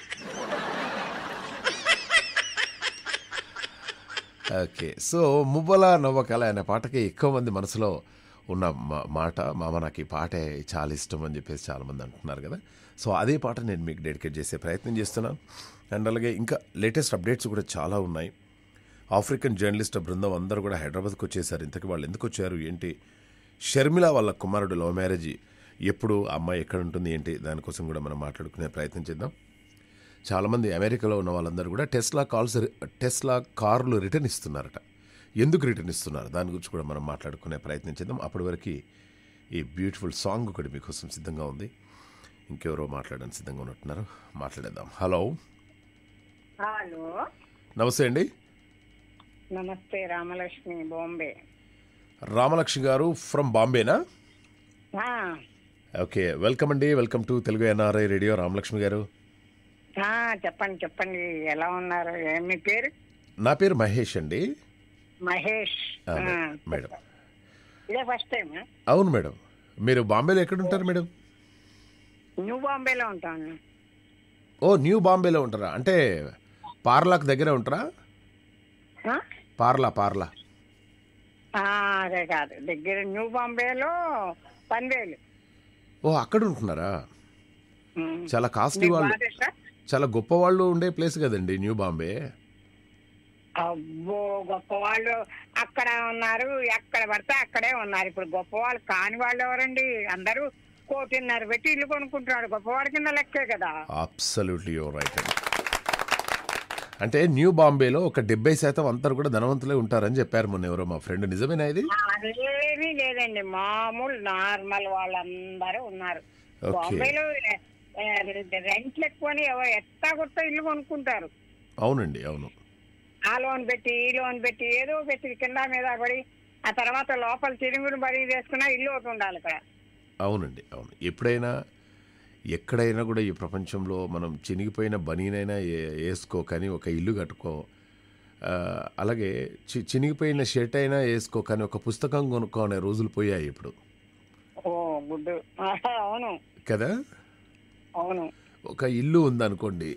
ఓకే, సో మువ్వల నవ్వకల అనే పాటకి ఎక్కువ మంది మనసులో ఉన్న మా మాట, మామ నాకు ఈ పాటే చాలా ఇష్టం అని చెప్పేసి చాలామంది అంటున్నారు కదా. సో అదే పాట నేను మీకు డెడికేట్ చేసే ప్రయత్నం చేస్తున్నాను. అండ్ అలాగే ఇంకా లేటెస్ట్ అప్డేట్స్ కూడా చాలా ఉన్నాయి. ఆఫ్రికన్ జర్నలిస్ట్ బృందం అందరూ కూడా హైదరాబాద్కి వచ్చేసారు. ఇంతకీ వాళ్ళు ఎందుకు వచ్చారు ఏంటి? షర్మిల వాళ్ళ కుమారుడు లవ్ మ్యారేజ్ ఎప్పుడు, అమ్మాయి ఎక్కడ ఉంటుంది ఏంటి, దానికోసం కూడా మనం మాట్లాడుకునే ప్రయత్నం చేద్దాం. చాలామంది అమెరికాలో ఉన్న వాళ్ళందరూ కూడా టెస్లా కాల్స్ టెస్లా కార్లు రిటర్న్ ఇస్తున్నారట. ఎందుకు రిటర్న్ ఇస్తున్నారు దాని గురించి కూడా మనం మాట్లాడుకునే ప్రయత్నం చేద్దాం. అప్పటి వరకు ఈ బ్యూటిఫుల్ సాంగ్ ఒకటి మీకోసం సిద్ధంగా ఉంది. ఇంకెవరో మాట్లాడడానికి సిద్ధంగా ఉన్నట్టున్నారు, మాట్లాడేద్దాం. హలో హలో, నమస్తే అండి. నమస్తే, రామలక్ష్మి, బాంబే. రామలక్ష్మి గారు ఫ్రమ్ బాంబేనా? ఆ, ఓకే, వెల్కమ్ అండి. Welcome to Telugu NRI radio. Ramalakshmi గారు ఆ, చెప్పండి చెప్పండి, ఎలా ఉన్నారు? ఏం మీ పేరు? నా పేరు మహేష్ అండి. మహేష్. ఆ, ఆ, మేడం. ఇదే ఫస్ట్ టైం? అవును మేడం. మీరు బాంబేలో ఎక్కడుంటారు మేడం? న్యూ బాంబేలో ఉంటాను. ఓ, న్యూ బాంబేలో ఉంటారా? అంటే పార్లాకు దగ్గర ఉంటారా? ఆ? పార్లా పార్లా ఆ, అదే కాదు, దగ్గర న్యూ బాంబేలో పన్వేలు. ఓ, అక్కడ ఉంటున్నారా? ఉమ్. చాలా కాస్ట్లీ మీకు వాళ్ళు, బాగా తెలుసా? చాలా గొప్ప వాళ్ళు ఉండే ప్లేస్ కదండి న్యూ బాంబే. అబ్బో, గొప్ప వాళ్ళు అక్కడ ఉన్నారు, ఎక్కడ పడితే అక్కడే ఉన్నారు. ఇప్పుడు గొప్ప వాళ్ళు కాని వాళ్ళు ఎవరండి? అందరూ కోటిన్నర పెట్టి ఇల్లు కొనుక్కుంటున్నాడు, గొప్పవాడి కింద లెక్కే కదా. అబ్సల్యూట్లీ యువర్ రైట్ అండి. అంటే న్యూ బాంబేలో ఒక డెబ్బై శాతం అందరు కూడా ధనవంతులే ఉంటారని చెప్పారు మొన్న ఎవరో మా ఫ్రెండ్. నిజమేనా ఇది? అదేమీ లేదండి, మామూలు నార్మల్ వాళ్ళందరూ ఉన్నారు ఓకే. బాంబేలో. ఆ, రెంట్లు ఎక్కువని ఎవ- ఎట్టా కొత్త ఇల్లు కొనుక్కుంటారు. అవునండి, అవును. ఆ లోన్ పెట్టి ఈ లోన్ పెట్టి ఏదో పెట్టి కింద మీద పడి ఆ తర్వాత లోపల తిరుగుడు బడి వేసుకున్నా ఇల్లు ఒకటి ఉండాలి ఇక్కడ. అవునండి, అవును. ఎప్పుడైనా ఎక్కడైనా కూడా ఈ ప్రపంచంలో మనం చినిగిపోయిన బనీనైనా ఏ- వేసుకో కానీ ఒక ఇల్లు కట్టుకో. ఆ, అలాగే చి చినిగిపోయిన షర్ట్ అయినా వేసుకో కానీ ఒక పుస్తకం కొనుక్కో అనే రోజులు పోయాయి ఇప్పుడు ఓ గుడ్డు. ఆహా, అవును కదా. అవును. ఒక ఇల్లు ఉందనుకోండి,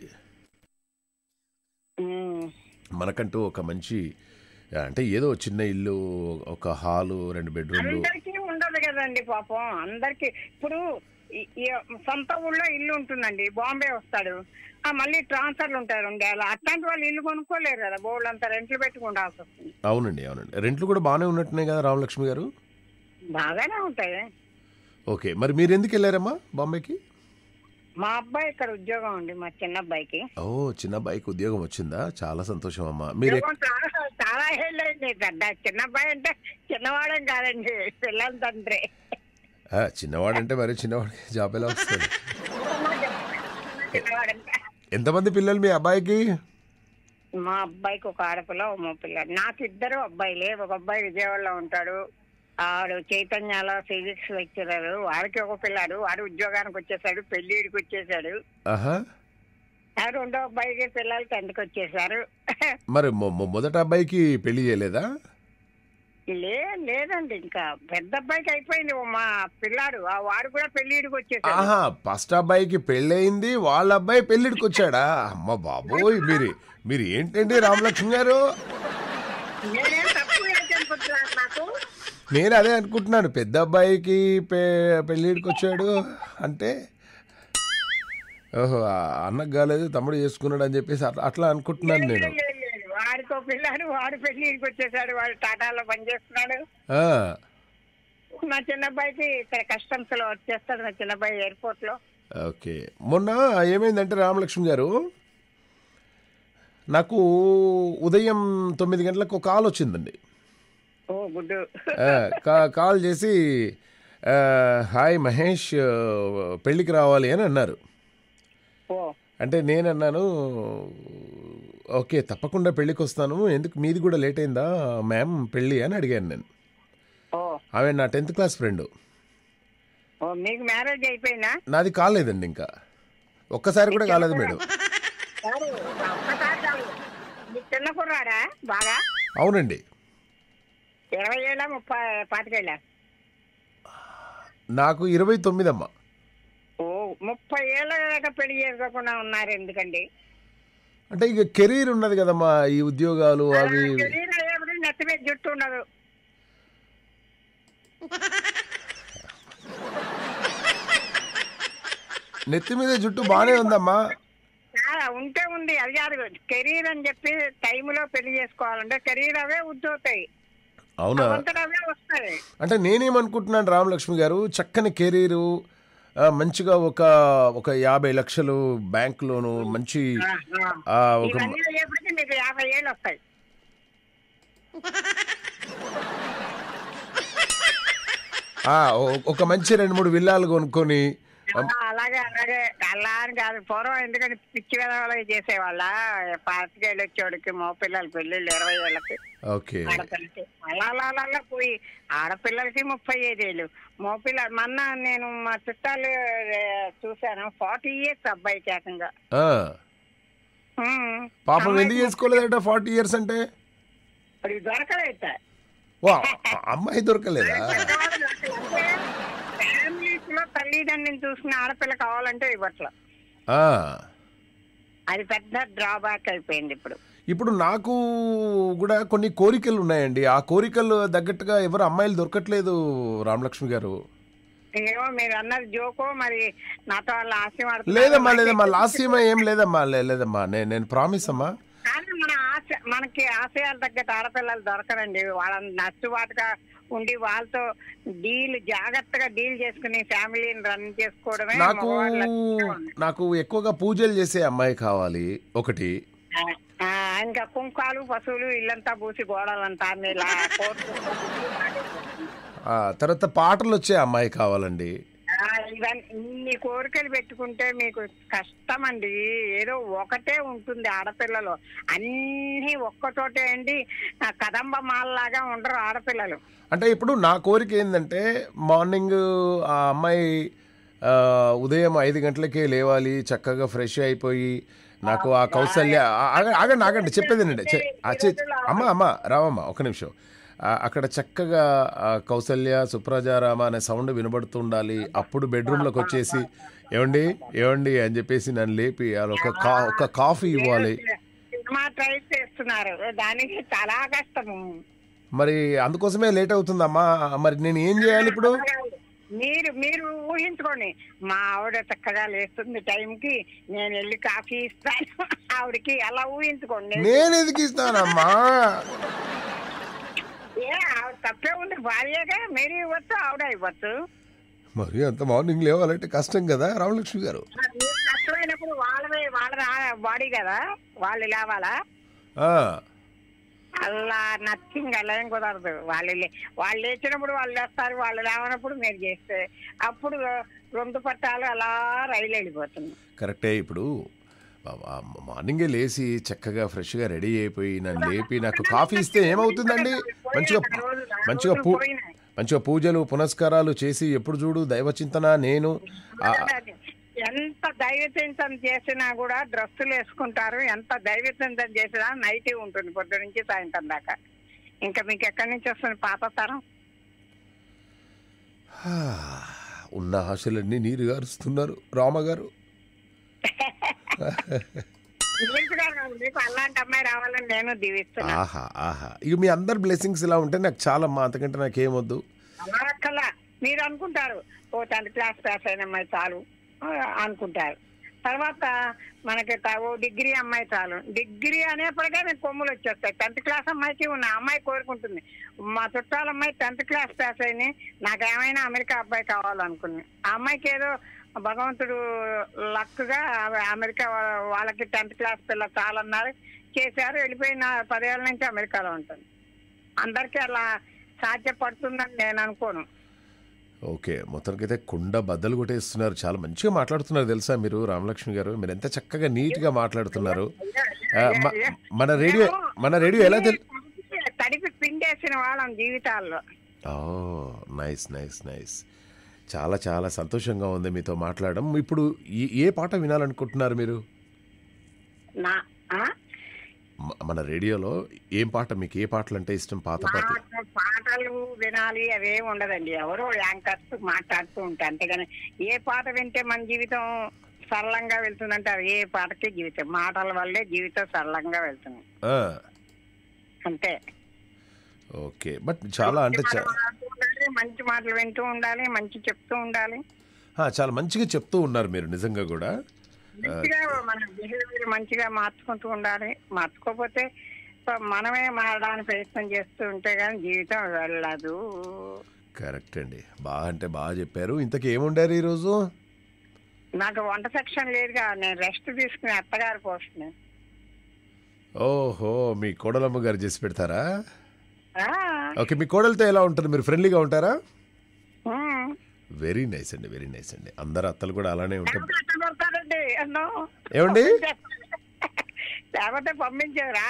ఉమ్. మనకంటూ ఒక మంచి అంటే ఏదో చిన్న ఇల్లు, ఒక హాలు, రెండు బెడ్రూమ్లు. అందరికీ ఉండదు కదండి పాపం. అందరికి ఇప్పుడు ఈ- ఈ సొంత ఊళ్ళో ఇల్లు ఉంటుందండి, బాంబే వస్తాడు, ఆ మళ్ళీ ట్రాన్స్ఫర్లు ఉంటారు ఉండేలా. అట్లాంటి వాళ్ళు ఇల్లు కొనుక్కోలేరు కదా, బోర్డు అంతా రెంట్లు పెట్టుకుండాల్సి వస్తుంది. అవునండి, అవునండి. రెంట్లు కూడా బాగానే ఉన్నట్టున్నాయి కదా రామలక్ష్మి గారు. బాగానే ఉంటాయి. ఓకే, మరి మీరు ఎందుకు వెళ్ళారమ్మా బాంబేకి? మా అబ్బాయి ఇక్కడ ఉద్యోగం అండి, మా చిన్న అబ్బాయికి. ఓ, చిన్న అబ్బాయికి ఉద్యోగం వచ్చిందా? చాలా సంతోషం అమ్మా. మీరు ఎక్- ఉద్యోగం చాలా చాలా ఏళ్ళు అయింది. పెద్ద చిన్న అబ్బాయి అంటే చిన్నవాడేం కాదండి, పిల్లల తండ్రి. ఆ, చిన్నవాడంటే మరి చిన్నవాడికి జాబ్ ఎలా వస్తుంది? చిన్నవాడంటే ఎంతమంది పిల్లలు మీ అబ్బాయికి? మా అబ్బాయికి ఒక ఆడపిల్ల, ఒక మగ పిల్ల. నాకు ఇద్దరు అబ్బాయిలే. ఒక అబ్బాయి విజయవాడలో ఉంటాడు, ఆడు చైతన్యలో ఫిజిక్స్ లెక్చరర్. వాడికి ఒక పిల్లాడు, వాడు ఉద్యోగానికి వచ్చేసాడు, పెళ్లిడికి వచ్చేసాడు. ఆహా. ఆ రెండో అబ్బాయికి పిల్లలు టెన్త్కి వచ్చేసారు. మరి మొ- మొ- మొదటి అబ్బాయికి పెళ్లి చేయలేదా? లే లేదండి, ఇంకా పెద్ద అబ్బాయికి అయిపోయింది. ఓ మా పిల్లాడు, ఆ వాడు కూడా పెళ్లిడికి వచ్చేసాడు. ఆహా, ఫస్ట్ అబ్బాయికి పెళ్ళయింది, వాళ్ళ అబ్బాయి పెళ్ళిడికి వచ్చాడా? అమ్మ బాబోయ్, మీరు మీరు ఏంటండి రామలక్ష్మి గారు? నేనేం తప్పు అనుకుంటున్నాను. నాకు నేను అదే అనుకుంటున్నాను, పెద్ద అబ్బాయికి పె పెళ్ళిడికి వచ్చాడు అంటే ఓహో, ఆ అన్నకు కాలేదు తమ్ముడు చేసుకున్నాడు అని చెప్పేసి అట్లా అట్లా అనుకుంటున్నాను నేను. లేదు, లేదు. వాడికో పిల్లాడు, వాడు పెళ్లిడికి వచ్చేసాడు, వాడు టాటాలో పనిచేస్తున్నాడు. ఆ, మా చిన్న అబ్బాయికి ఇక్కడ కస్టమ్స్ లో వర్క్ చేస్తాడు, మా చిన్న అబ్బాయి ఎయిర్పోర్ట్ లో. ఓకే. మొన్న ఏమైందంటే రామలక్ష్మి గారు, నాకు ఉదయం తొమ్మిది గంటలకు ఒక కాల్ వచ్చిందండి. ఓ గుడ్డు. ఆ, కా- కాల్ చేసి ఆ, హాయ్ మహేష్, ఆ, పెళ్ళికి రావాలి అని అన్నారు. ఓ అంటే నేను అన్నాను ఓకే తప్పకుండా పెళ్ళికి వస్తాను, ఎందుకు మీది కూడా లేట్ అయిందా మ్యామ్ పెళ్ళి అని అడిగాను నేను. ఓ ఆమె నా టెన్త్ క్లాస్ ఫ్రెండ్. ఓ మీకు మ్యారేజ్ అయిపోయిందా? నాది కాలేదండి, ఇంకా ఒక్కసారి కూడా కాలేదు మేడం. కాదు, ఒక్కసారి కాదు. మీకు చిన్న కుర్రాడా బాగా? అవునండి. ఇరవై ఏళ్ళ ముప్పై పాతికేళ్ళ? నాకు ఇరవై తొమ్మిది అమ్మా. ఓ ముప్పై ఏళ్ళ దాకా పెళ్లి చేసుకోకుండా ఉన్నారు ఎందుకండి? అంటే ఇక కెరీర్ ఉన్నది కదమ్మా, ఈ ఉద్యోగాలు అవి ఇవి. కెరీర్ అయ్యేప్పుడు నెత్తి మీద జుట్టు ఉండదు. నెత్తి మీద జుట్టు బాగానే ఉందమ్మా. ఆ, ఉంటే ఉంది, అది కాదు. కెరీర్ అని చెప్పి టైంలో పెళ్లి చేసుకోవాలంటే కెరీర్ అవే ఉద్యోగుతాయి, అవునా? అవే వస్తాయి. అంటే నేనేమనుకుంటున్నాను రామలక్ష్మి గారు, చక్కని కెరీరు, ఆ, మంచిగా ఒక ఒక యాభై లక్షలు బ్యాంక్ లోను, మంచి ఆ, ఒక ఇవన్నీ అయ్యేప్పటికి మీకు యాభై ఏళ్ళు వస్తాయి. ఆ, ఓ- ఒక మంచి రెండు మూడు విల్లాలు కొనుక్కొని. ఆ, అలాగే అలాగే అలా అని కాదు. పూర్వం ఎందుకంటే పిచ్చి విధాలు చేసేవాళ్ళ, పాతికేళ్ళు వచ్చేవాడికి మగ పిల్లల పెళ్ళిళ్ళు ఇరవై ఏళ్ళకి, ఓకే. ఆడపిల్లకి అలా అలా అలా అలా పోయి ఆడపిల్లలకి ముప్పై ఐదేళ్ళు, మగపిల్ల. మొన్న నేను మా చుట్టాలు ఏ, చూశాను, ఫార్టీ ఇయర్స్ అబ్బాయికి ఏకంగా. ఆ, ఉమ్. పాపం ఎందుకు అమ్మాయికి చేసుకోలేదట ఫార్టీ ఇయర్స్ అంటే? అది దొరకలేట. వా, అమ్మాయి దొరకలేదా? ఫ్యామిలీస్ లో తల్లిదండ్రులను చూసుకుని ఆడపిల్ల కావాలంటే ఇవ్వట్ల. ఆ, అది పెద్ద డ్రాబ్యాక్ అయిపోయింది ఇప్పుడు. ఇప్పుడు నాకు కూడా కొన్ని కోరికలు ఉన్నాయండి, ఆ కోరికలు తగ్గట్టుగా ఎవరు అమ్మాయిలు దొరకట్లేదు రామలక్ష్మి గారు. ఏమో మీరు అన్నది జోకో మరి, నాతో వాళ్ళ ఆశ లేదమ్మా, లేదమ్మా, లాస్యమా ఏం లేదమ్మా, లే- లేదమ్మా, నేను నేను ప్రామిస్ అమ్మా. కానీ మన ఆశ, మనకి ఆశయాలు తగ్గట్టు ఆడపిల్లలు దొరకరండి. వాళ్ళని నచ్చుబాటుగా ఉండి వాళ్ళతో డీల్ జాగ్రత్తగా డీల్ చేసుకుని ఫ్యామిలీని రన్ చేసుకోవడమే నాకు మగవాళ్ళ లక్ష్యం. నాకు ఎక్కువగా పూజలు చేసే అమ్మాయి కావాలి ఒకటి. ఆ, ఆ, ఇంకా కుంకాలు పశువులు ఇల్లంతా పూసి గోడలంతా అన్ని ఇలా కోర్టు ఆ, తర్వాత పాటలు వచ్చే అమ్మాయి కావాలండి. ఆ, ఇవన్నీ ఇన్ని కోరికలు పెట్టుకుంటే మీకు కష్టం అండి. ఏదో ఒకటే ఉంటుంది ఆడపిల్లలు, అన్ని ఒక్కచోటే అండి. ఆ, కదంబ మాల్లాగా ఉండరు ఆడపిల్లలు. అంటే ఇప్పుడు నా కోరిక ఏంటంటే మార్నింగ్ ఆ అమ్మాయి ఆ, ఉదయం ఐదు గంటలకే లేవాలి, చక్కగా ఫ్రెష్ అయిపోయి నాకు ఆ కౌసల్య ఆ, ఆగ- ఆగండి ఆగండి చెప్పేదేనండి. చె- ఆ, చె- అమ్మ అమ్మ రావమ్మ ఒక నిమిషం. ఆ, అక్కడ చక్కగా ఆ, కౌసల్య సుప్రజారామ అనే సౌండ్ వినబడుతుండాలి. అప్పుడు బెడ్రూమ్లోకి వచ్చేసి ఏమండి ఏమండి అని చెప్పేసి నన్ను లేపి వాళ్ళు ఒక కా ఒక కాఫీ ఇవ్వాలి. సినిమా ట్రై చేస్తున్నారు, దానికి చాలా కష్టము. మరి అందుకోసమే లేట్ అవుతుందమ్మా. మరి నేను ఏం చేయాలి ఇప్పుడు? మీరు మీరు ఊహించుకోండి, మా ఆవిడ చక్కగా లేస్తుంది టైంకి, నేను వెళ్ళి కాఫీ ఇస్తాను ఆవిడకి, అలా ఊహించుకోండి. నేను ఎందుకు ఇస్తానమ్మా? ఏ ఆవిడ తప్పే ఉంది, భార్యగా మీరు ఇవ్వచ్చు, ఆవిడ ఇవ్వచ్చు. మరి అంత మార్నింగ్ లేవాలంటే కష్టం కదా రామలక్ష్మి గారు. మీరు కష్టమైనప్పుడు వాళ్ళవే వాళ్ళ బాడీ కదా, వాళ్ళు లేవాలా? ఆ, అలా నథింగ్, అలా ఏం కుదరదు. వాళ్ళు లే- వాళ్ళు లేచినప్పుడు వాళ్ళు లేస్తారు, వాళ్ళు లేవనప్పుడు మీరు చేస్తే అప్పుడు రెండు పట్టాలు అలా రైలు వెళ్ళిపోతుంది. కరెక్టే. ఇప్పుడు ఆ- ఆ మార్నింగే లేచి చక్కగా ఫ్రెష్గా రెడీ అయిపోయి నన్ను లేపి నాకు కాఫీ ఇస్తే ఏమవుతుందండి? మంచిగా మంచిగా పూ మంచిగా పూజలు పునస్కారాలు చేసి ఎప్పుడు చూడు దైవ చింతన. నేను ఆ- ఎంత దైవచింతన చేసినా కూడా డ్రెస్సులు వేసుకుంటారు, ఎంత దైవచింతన చేసినా నైటీ ఉంటుంది పొద్దు నుంచి సాయంత్రం దాకా. ఇంకా మీకు ఎక్కడి నుంచి వస్తుంది పాత తరం? హా, ఉన్న ఆశలన్నీ నీరు గారుస్తున్నారు రామగారు. దీవించగలను, మీకు అలాంటి అమ్మాయి రావాలని నేను దీవిస్తున్నా. ఆహా ఆహా ఇక మీ అందరు బ్లెస్సింగ్స్ ఇలా ఉంటే నాకు చాలమ్మా, అంతకంటే నాకేమొద్దు. అలా మీరు అనుకుంటారు, ఓ టెన్త్ క్లాస్ పాస్ అయిన అమ్మాయి చాలు ఆ, అనుకుంటారు. తర్వాత మనకి త- ఓ డిగ్రీ అమ్మాయి చాలు, డిగ్రీ అనేప్పటికే మీకు కొమ్ములు వచ్చేస్తాయి. టెన్త్ క్లాస్ అమ్మాయికి ఉన్న అమ్మాయి కోరుకుంటుంది. మా చుట్టాల అమ్మాయి టెన్త్ క్లాస్ పాస్ అయింది, నాకేమైనా అమెరికా అబ్బాయి కావాలనుకుంది. ఆ అమ్మాయికి ఏదో భగవంతుడు లక్గా అమెరికా వా- వాళ్ళకి టెన్త్ క్లాస్ పిల్ల చాలన్నారు, చేశారు, వెళ్ళిపోయిన పదేళ్ళ నుంచి అమెరికాలో ఉంటుంది. అందరికీ అలా సాధ్యపడుతుందని నేను అనుకోను. ఓకే, మొత్తానికైతే కుండ బద్దలు కొట్టేస్తున్నారు. చాలా మంచిగా మాట్లాడుతున్నారు తెలుసా మీరు రామలక్ష్మి గారు. మీరు ఎంత చక్కగా నీట్గా మాట్లాడుతున్నారు. ఆ, మ- మన రేడియో మన రేడియో ఎలా తెలు తడిపి పిండేసిన వాళ్ళం జీవితాల్లో. Oh nice nice nice. చాలా చాలా సంతోషంగా ఉంది మీతో మాట్లాడడం. ఇప్పుడు ఈ ఏ పాట వినాలనుకుంటున్నారు మీరు? నా ఆ? మ- మన రేడియోలో ఏం పాట, మీకు ఏ పాటలు అంటే ఇష్టం? పాత పాటలు? నాకు పాటలు వినాలి అవేం ఉండదండి, ఎవరో యాంకర్స్ మాట్లాడుతూ ఉంటాయి అంతేగాని ఏ పాట వింటే మన జీవితం సరళంగా వెళ్తుందంటే అది ఏ పాటకి జీవితం, మాటల వల్లే జీవితం సరళంగా వెళ్తుంది ఆ, అంతే. ఓకే. బట్ చాలా అంటే చా- ఉండాలి, మంచి మాటలు వింటూ ఉండాలి, మంచి చెప్తూ ఉండాలి. ఆ, చాలా మంచిగా చెప్తూ ఉన్నారు మీరు నిజంగా కూడా. మంచిగా మన బిహేవియర్ మంచిగా మార్చుకుంటూ ఉండాలి. మార్చుకోకపోతే మనమే మారడానికి ప్రయత్నం చేస్తూ ఉంటే కానీ జీవితం వెళ్ళదు. కరెక్ట్ అండి, బాగా అంటే బాగా చెప్పారు. ఇంతకీ ఏముండారు ఈరోజు? నాకు వంట సెక్షన్ లేదుగా, నేను రెస్ట్ తీసుకుని అత్తగారి పోస్తుంది. ఓహో, మీ కోడలమ్మ గారు చేసి పెడతారా? ఆ, ఓకే, మీ కోడలతో ఎలా ఉంటారు మీరు? ఫ్రెండ్లీగా ఉంటారా? ఉమ్. వెరీ నైస్ అండి, వెరీ నైస్ అండి. అందరు అత్తలు కూడా అలానే ఉంటారు. లేకపోతే ఎట్లా కొడతారండి? అన్నో. ఏమండి? లేకపోతే పంపించారా?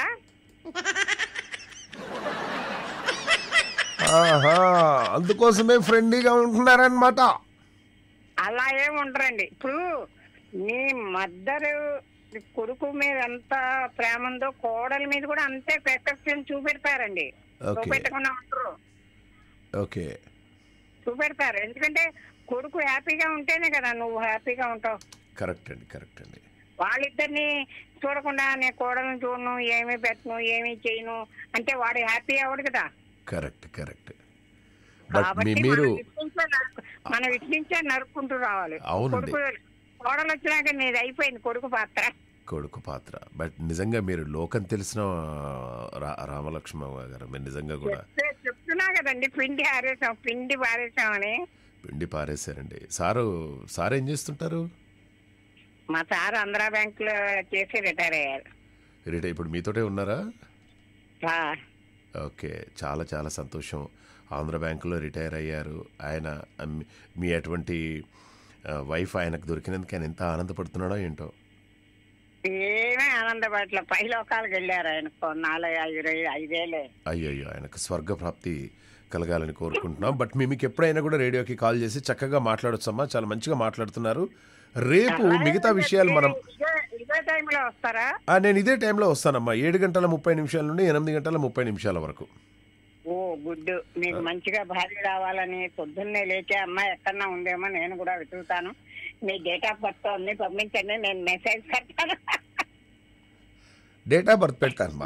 ఆహా, అందుకోసమే ఫ్రెండ్లీగా ఉంటున్నారనమాట. అలా ఏమి ఉండరండి. ఇప్పుడు మీ మద్దరు కొడుకు మీద ఎంత ప్రేమ ఉందో కోడల మీద కూడా అంతే పెర్ఫెక్షన్ చూపెడతారండి. ఓకే చూపెట్టకుండా ఉంటారు, ఓకే చూపెడతారు. ఎందుకంటే కొడుకు హ్యాపీగా ఉంటేనే కదా నువ్వు హ్యాపీగా ఉంటావు. కరెక్ట్ అండి, కరెక్ట్ అండి. వాళ్ళిద్దరిని చూడకుండా నేను కోడలను చూడను, ఏమీ పెట్టను, ఏమీ చేయను అంటే వాడు హ్యాపీ అవ్వడు కదా. Correct correct. బట్ కాబట్టి మీరు మనం ఇటు నుంచే నరుకు- మనం ఇటు నుంచే నరుక్కుంటూ రావాలి. అవునండి. కొడుకు కోడలు వచ్చినాక నీది అయిపోయింది కొడుకు పాత్ర. కొడుకు పాత్ర. బట్ నిజంగా మీరు లోకం తెలిసిన రా రామలక్ష్మ గారు మీరు నిజంగా కూడా చెప్తే- చెప్తున్నా కదండి, పిండి ఆరేసాం పిండి పారేసాం అని. పిండి పారేశారండి. సారు సార్ ఏం చేస్తుంటారు? మా సార్ ఆంధ్రా బ్యాంక్ లో చేసి రిటైర్ అయ్యారు. రిటైర్ ఇప్పుడు మీతోటే ఉన్నారా? ఆ, ఓకే. చాలా చాలా సంతోషం. ఆంధ్ర బ్యాంకులో రిటైర్ అయ్యారు. ఆయన మీ మీ అటువంటి ఆహ్, వైఫ్ ఆయనకు దొరికినందుకు ఆయన ఎంత ఆనందపడుతున్నాడో ఏంటో. ఏమీ ఆనందపట్ల పై లోకాలకు వెళ్ళారు ఆయన నాలుగు ఐదు ఐదేళ్ళే. అయ్యయ్యో! ఆయనకు స్వర్గప్రాప్తి కలగాలని కోరుకుంటున్నాం. బట్ మీ మీకు ఎప్పుడైనా కూడా రేడియోకి కాల్ చేసి చక్కగా మాట్లాడొచ్చమ్మా. చాలా మంచిగా మాట్లాడుతున్నారు. రేపు మిగతా విషయాలు మనం ఇదే- ఇదే టైంలో వస్తారా? ఆ! నేను ఇదే టైంలో వస్తానమ్మా. ఏడు గంటల ముప్పై నిమిషాల నుండి ఎనిమిది గంటల ముప్పై నిమిషాల వరకు. Oh good. మీకు మంచిగా భార్య రావాలని పొద్దున్నే లేచే అమ్మాయి ఎక్కడన్నా ఉందేమో నేను కూడా వెతుకుతాను. మీ డేట్ ఆఫ్ బర్త్ అన్ని పంపించండి, నేను మెసేజ్ పెడతాను. డేట్ ఆఫ్ బర్త్ పెడతానమ్మా.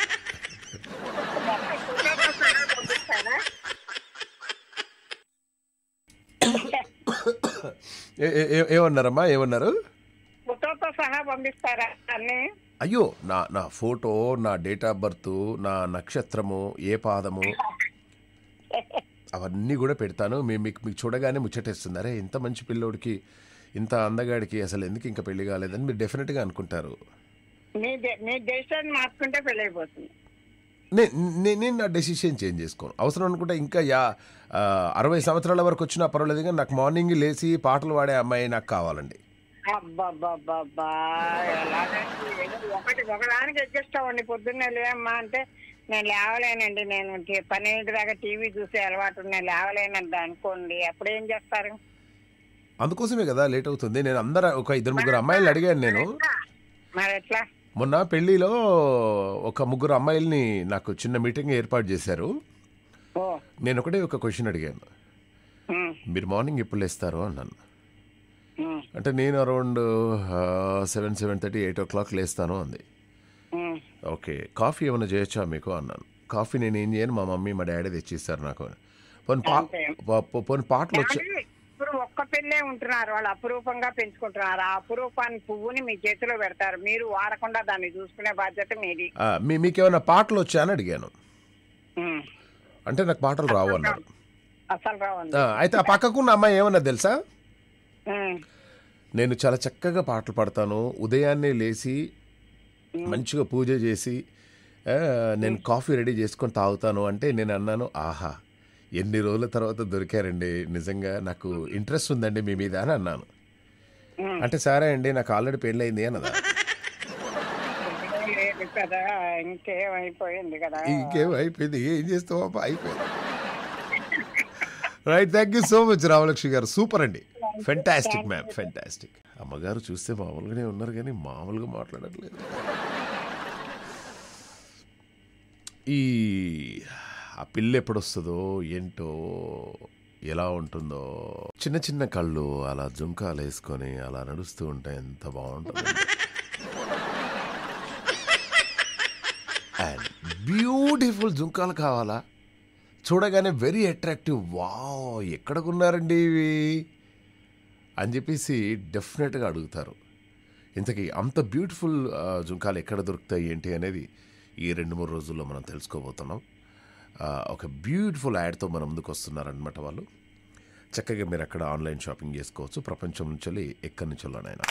పంపిస్తారా? ఏ- ఏ- ఏ- ఏమన్నారమ్మా? ఏమన్నారు? ఫోటోతో సహా పంపిస్తారా అన్ని? అయ్యో! నా నా ఫోటో, నా డేట్ ఆఫ్ బర్త్, నా నక్షత్రము, ఏ పాదము అవన్నీ కూడా పెడతాను. మీ మీకు మీకు చూడగానే ముచ్చటేస్తుంది. అరే ఇంత మంచి పిల్లోడికి, ఇంత అందగాడికి అసలు ఎందుకు ఇంకా పెళ్లి కాలేదని మీరు డెఫినెట్గా అనుకుంటారు. మీ డే- మీ డెసిషన్ మార్చుకుంటే పెళ్ళి అయిపోతుంది. నే- నే- నేను నా డెసిషన్ చేంజ్ చేసుకోను. అవసరం అనుకుంటే ఇంకా యా ఆ, అరవై సంవత్సరాల వరకు వచ్చినా పర్వాలేదు, కానీ నాకు మార్నింగ్ లేచి పాటలు పాడే అమ్మాయి నాకు కావాలండి. అబ్బాబ్బాబ్బా ఎలాగండి? ఏదో ఒకటి ఒకదానికి అడ్జస్ట్ అవ్వండి. పొద్దున్నే లేమ్మా అంటే నేను లేవలేనండి, నేను టి- పన్నెండు దాకా టీవీ చూసే అలవాటు ఉంది, నేను లేవలేనండి అనుకోండి, అప్పుడు ఏం చేస్తారు? అందుకోసమే కదా లేట్ అవుతుంది. నేను అందరు ఒక ఇద్దరు ముగ్గురు అమ్మాయిలు అడిగాను నేను. మరి ఎట్లా? మొన్న పెళ్లిలో ఒక ముగ్గురు అమ్మాయిల్ని నాకు చిన్న మీటింగ్ ఏర్పాటు చేశారు. ఓ నేను ఒకటే ఒక క్వశ్చన్ అడిగాను. ఉమ్, మీరు మార్నింగ్ ఎప్పుడు లేస్తారు అన్నాను. ఉమ్, అంటే నేను around seven seven thirty eight o'clock లేస్తాను అంది. ఉమ్. ఓకే, కాఫీ ఏమైనా చేయొచ్చా మీకు అన్నాను. కాఫీ నేను ఏం చేయను, మా మమ్మీ మా డాడీ తెచ్చిస్తారు నాకు. పోనీ పా అంతే. పా- పోనీ పాటలు వచ్చి కానీ ఇప్పుడు ఒక్క పిల్లే ఉంటున్నారు, వాళ్ళు అపురూపంగా పెంచుకుంటున్నారు. ఆ అపురూపాన్ని పువ్వుని మీ చేతిలో పెడతారు, మీరు వాడకుండా దాన్ని చూసుకునే బాధ్యత మీది. ఆ, మీ మీకేమైనా పాటలు వచ్చా అని అడిగాను. ఉమ్. అంటే నాకు పాటలు రావు అన్నారు. అసలు రావండి. ఆ, అయితే ఆ పక్కకున్న అమ్మాయి ఏమన్నా తెలుసా? ఉమ్, నేను చాలా చక్కగా పాటలు పాడతాను, ఉదయాన్నే లేచి మంచిగా పూజ చేసి ఆ, నేను కాఫీ రెడీ చేసుకొని తాగుతాను అంటే నేను అన్నాను, ఆహా ఎన్ని రోజుల తర్వాత దొరికారండి, నిజంగా నాకు ఇంట్రెస్ట్ ఉందండి మీ మీద అని అన్నాను. ఉమ్. అంటే సరే అండి నాకు ఆల్రెడీ పెళ్ళయింది అన్నదా. లేదు కదా, ఇంకేమైపోయింది కదా. ఇంకేం అయిపోయింది, ఏం చేస్తావా అయిపోయింది. Right, thank you so much Ramalakshmi గారు, సూపర్ అండి, ఫెంటాస్టిక్ మ్యామ్, ఫెంటాస్టిక్. అమ్మగారు చూస్తే మామూలుగానే ఉన్నారు కానీ మామూలుగా మాట్లాడట్లేదు. ఈ ఆ పిల్ల ఎప్పుడు వస్తుందో ఏంటో, ఎలా ఉంటుందో. చిన్న చిన్న కళ్ళు అలా జుంకాలు వేసుకొని అలా నడుస్తూ ఉంటే ఎంత బాగుంటుంది. అండ్ బ్యూటిఫుల్ జుంకాలు కావాలా, చూడగానే వెరీ అట్రాక్టివ్, వావ్ ఎక్కడ కొన్నారండి ఇవి అని చెప్పేసి డెఫినెట్గా అడుగుతారు. ఇంతకీ అంత బ్యూటిఫుల్ జుంకాలు ఎక్కడ దొరుకుతాయి ఏంటి అనేది ఈ రెండు మూడు రోజుల్లో మనం తెలుసుకోబోతున్నాం. ఆ, ఒక బ్యూటిఫుల్ యాడ్తో మన ముందుకు వస్తున్నారనమాట వాళ్ళు. చక్కగా మీరు అక్కడ ఆన్లైన్ షాపింగ్ చేసుకోవచ్చు, ప్రపంచం నుంచి ఎక్కడి నుంచోనైనా.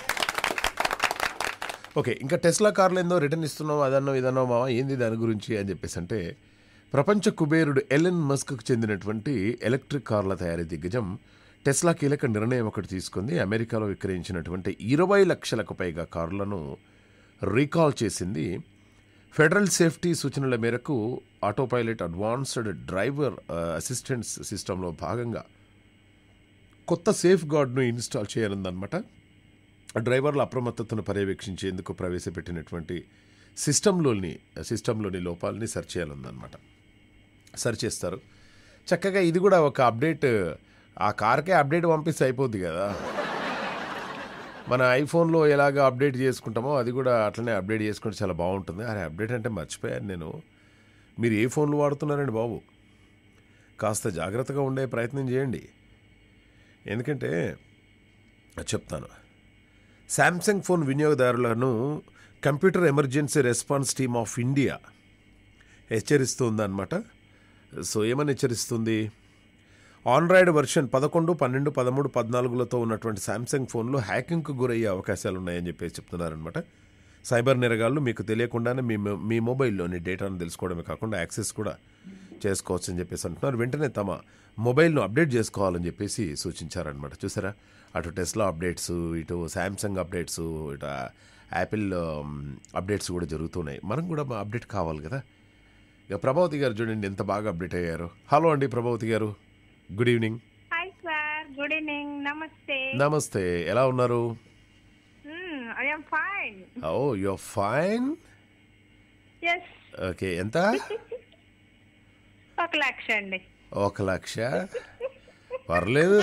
ఓకే, ఇంకా టెస్లా కార్లు ఏందో రిటర్న్ ఇస్తున్నాం, అదన్నో ఇదన్నో మామ ఏంది దాని గురించి అని చెప్పేసి అంటే, ప్రపంచ కుబేరుడు ఎలన్ మస్క్కు చెందినటువంటి ఎలక్ట్రిక్ కార్ల తయారీ దిగ్గజం టెస్లా కీలక నిర్ణయం ఒకటి తీసుకుంది. అమెరికాలో విక్రయించినటువంటి ఇరవై లక్షలకు పైగా కార్లను రీకాల్ చేసింది. ఫెడరల్ సేఫ్టీ సూచనల మేరకు ఆటోపైలట్ అడ్వాన్స్డ్ డ్రైవర్ అసిస్టెన్స్ సిస్టంలో భాగంగా కొత్త సేఫ్ గార్డ్ను ఇన్స్టాల్ చేయనుందన్నమాట. డ్రైవర్ల అప్రమత్తతను పర్యవేక్షించేందుకు ప్రవేశపెట్టినటువంటి సిస్టంలోని సిస్టంలోని లోపాలని సరి చేయాలన్నమాట. సరి చేస్తారు చక్కగా. ఇది కూడా ఒక అప్డేట్, ఆ కార్కే అప్డేట్ పంపిస్తే అయిపోద్ది కదా. మన ఐఫోన్లో ఎలాగ అప్డేట్ చేసుకుంటామో అది కూడా అట్లనే అప్డేట్ చేసుకుంటే చాలా బాగుంటుంది. అరే అప్డేట్ అంటే మర్చిపోయాను నేను. మీరు ఏ ఫోన్లు వాడుతున్నారండి బాబు? కాస్త జాగ్రత్తగా ఉండే ప్రయత్నం చేయండి. ఎందుకంటే చెప్తాను, శాంసంగ్ ఫోన్ వినియోగదారులను computer emergency response team of India హెచ్చరిస్తుంది అన్నమాట. సో ఏమని హెచ్చరిస్తుంది? ఆండ్రాయిడ్ వర్షన్ పదకొండు పన్నెండు పదమూడు పద్నాలుగులతో ఉన్నటువంటి శాంసంగ్ ఫోన్లో హ్యాకింగ్కు గురయ్యే అవకాశాలు ఉన్నాయని చెప్పేసి చెప్తున్నారనమాట. సైబర్ నేరగాళ్ళు మీకు తెలియకుండానే మీ మొ- మీ మొబైల్లోని డేటాను తెలుసుకోవడమే కాకుండా యాక్సెస్ కూడా చేసుకోవచ్చు అని చెప్పేసి అంటున్నారు. వెంటనే తమ మొబైల్ను అప్డేట్ చేసుకోవాలని చెప్పేసి సూచించారనమాట. చూసారా, అటు టెస్లా అప్డేట్స్, ఇటు శాంసంగ్ అప్డేట్స్, ఇటు యాపిల్ అప్డేట్స్ కూడా జరుగుతున్నాయి. మనం కూడా మా అప్డేట్ కావాలి కదా. ఇక ప్రభావతి గారు చూడండి ఎంత బాగా అప్డేట్ అయ్యారు. హలో అండి ప్రభావతి గారు, good evening. Hi sir, good evening, namaste. Namaste, ఎలా ఉన్నారు? I am fine. Oh you're fine. Yes. Okay, ఎంత? ఒక లక్ష అండి. ఒక లక్ష పర్లేదు.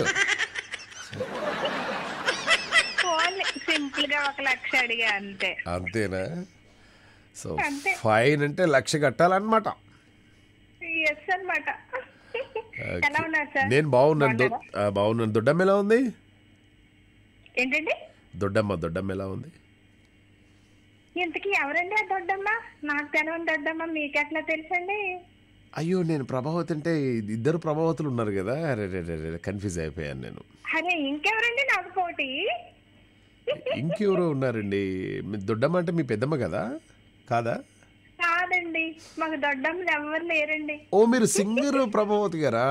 ఓన్లీ సింపుల్ గా ఒక లక్ష అడిగా అంతే. అంతేనా? సో అంతే. ఫైన్ అంటే లక్ష కట్టాలన్నమాట. ఎస్ అన్నమాట. ఎలా ఉన్నారు సార్? నేను బాగున్నాను. దొ- బాగున్నారా? ఆ, బాగున్నాను. దొడ్డమ్మ ఎలా ఉంది? ఏంటండి? దొడ్డమ్మ దొడ్డమ్మ ఎలా ఉంది? ఇంతకీ ఎవరండి ఆ దొడ్డమ్మ? నాకు తెలవని దొడ్డమ్మ మీకు ఎట్లా తెలుసండి? అయ్యో, నేను ప్రభావతి అంటే ఇద్దరు ప్రభావతులు ఉన్నారు కదా. అరే రే రే రే కన్ఫ్యూజ్ అయిపోయాను నేను. అరే ఇంకెవరండి నాకు పోటీ? ఇంకెవరో ఉన్నారండి. మీ దొడ్డమ్మ అంటే మీ పెద్దమ్మ కదా, కాదా? కాదండి, మాకు దొడ్డమ్మలు ఎవరు లేరండి. ఓ, మీరు సింగర్ ప్రభావతి గారా?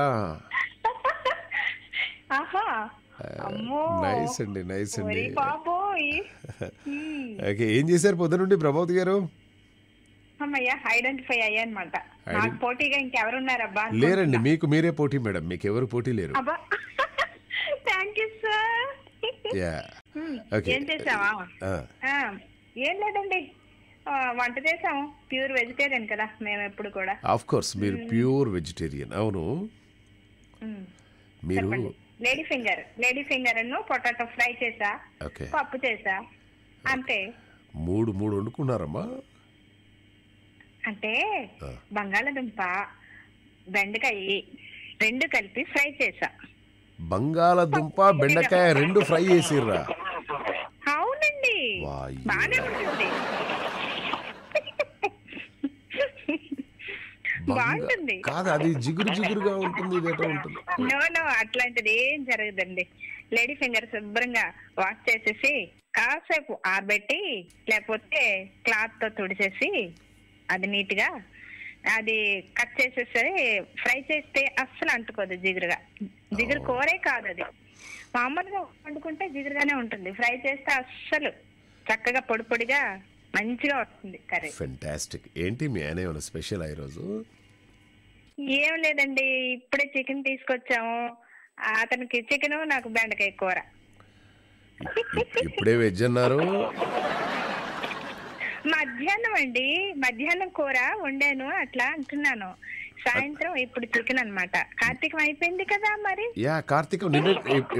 ఆహా, అమ్మో, నైస్ అండి, నైస్ అండి. ఒరి బాబోయ్. ఓకే, ఏం చేశారు పొద్దు నుండి ప్రభావతి గారు? అమ్మయ్య, ఐడెంటిఫై అయ్యా అనమాట. నాకు Ident- పోటీగా ఇంకెవరున్నారబ్బా? లేరండి, మీకు మీరే పోటీ మేడం, మీకు ఎవరు పోటీ లేరు. అబ్బా, thank you sir. Yeah, okay. ఏం చేసావా? ఆ, ఏం లేదండి, ఆ, వంట చేసాము. ప్యూర్ వెజిటేరియన్ కదా మేము ఎప్పుడు కూడా. ఆఫ్ కోర్స్ మీరు ప్యూర్ వెజిటేరియన్. అవును, మ్మ్. మీరు చెప్పండి. లేడీ ఫింగర్ లేడీ ఫింగర్ ను పొటాటో ఫ్రై చేసా, ఓకే, పప్పు చేసా, అంతే. మూడు మూడు వండుకున్నారమ్మా. అంటే ఆ. బంగాళదుంప, బెండకాయ రెండు కలిపి ఫ్రై చేసా. బంగాళదుంప బెండకాయ రెండు ఫ్రై చేసిర్రా? అవునండి, వాయ్యో. బానే ఉంటుంది. బంగా- బాగుంటుంది. కాదు, అది జిగురు జిగురుగా ఉంటుంది, ఇది ఎట్లా ఉంటుంది? నో నో అట్లాంటిది ఏం జరగదండి. లేడీ ఫింగర్ శుభ్రంగా వాష్ చేసేసి కాసేపు ఆరబెట్టి, లేకపోతే క్లాత్ తో తుడిచేసి అది నీట్ గా అది కట్ చేసేసి ఫ్రై చేస్తే అస్సలు అంటుకోదు జిగురుగా. జిగురు కూరే కాదు అది. మామూలుగా వండుకుంటే జిగురుగానే ఉంటుంది, ఫ్రై చేస్తే అస్సలు చక్కగా పొడి పొడిగా మంచిగా వస్తుంది కర్రీ. ఫెంటాస్టిక్. ఏంటి మీ ఆయన ఏమైనా స్పెషల్ ఈరోజు? ఏం లేదండి, ఇప్పుడే చికెన్ తీసుకొచ్చాము. అతనికి చికెన్, నాకు బెండకాయ కూర. ఇప్- ఇప్పుడే వెజ్ అన్నారు. మధ్యాహ్నం అండి, మధ్యాహ్నం కూర వండాను అట్లా అంటున్నాను. సాయంత్రం ఇప్పుడు చికెన్ అన్నమాట. కార్తీకం అయిపోయింది కదా మరి. యా, కార్తీక్ నిన్న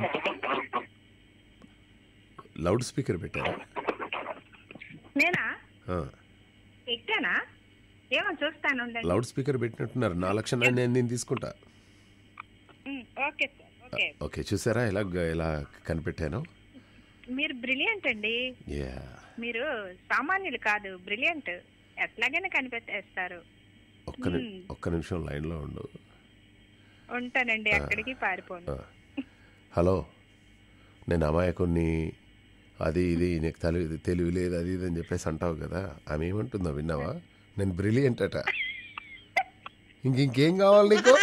లౌడ్ స్పీకర్ పెట్టారా? నేనా ఆ, ఎక్కానా? ఏమో చూస్తాను ఉండండి. లౌడ్ స్పీకర్ పెట్టినట్టున్నారు. నా లక్షణ నేను నేను తీసుకుంటా. Um, okay sir, okay. Okay, చూసారా ఎలా ఎలా కనిపెట్టాను? మీరు బ్రిలియంట్ అండి. యా, మీరు సామాన్యులు కాదు, బ్రిలియంట్. ఎట్లాగైనా కనిపెట్టేస్తారు. ఒక్క ని- ఒక్క నిమిషం లైన్లో ఉండు. ఉంటానండి, ఎక్కడికి పారిపోను. ఆ, హలో, నేను అమాయకుని, అది ఇది నీకు తెలివి తెలివి లేదు, అది ఇది అని చెప్పేసి అంటావు కదా. ఆమె ఏమంటుందో విన్నావా? నేను బ్రిలియంట్ అట. ఇంక ఇంకేం కావాలి నీకు?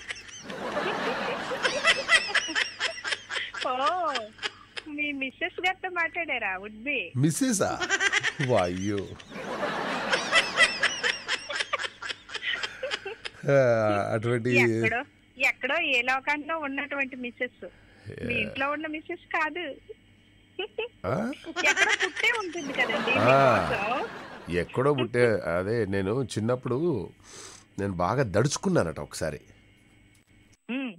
ఓ, మీ మిస్సెస్ గారితో మాట్లాడారా? వుడ్ బి మిస్సెసా? వాయ్యో. ఆ, అటువంటి ఎక్కడో ఎక్కడో ఏ లోకంలో ఉన్నటువంటి మిస్సెస్, మీ ఇంట్లో ఉన్న మిస్సెస్ కాదు. ఆ? ఎక్కడో పుట్టే ఉంటుంది కదండి ఆ. మీకోసం. ఎక్కడో పుట్టే అదే. నేను చిన్నప్పుడు నేను బాగా దడుచుకున్నానట ఒకసారి. ఉమ్,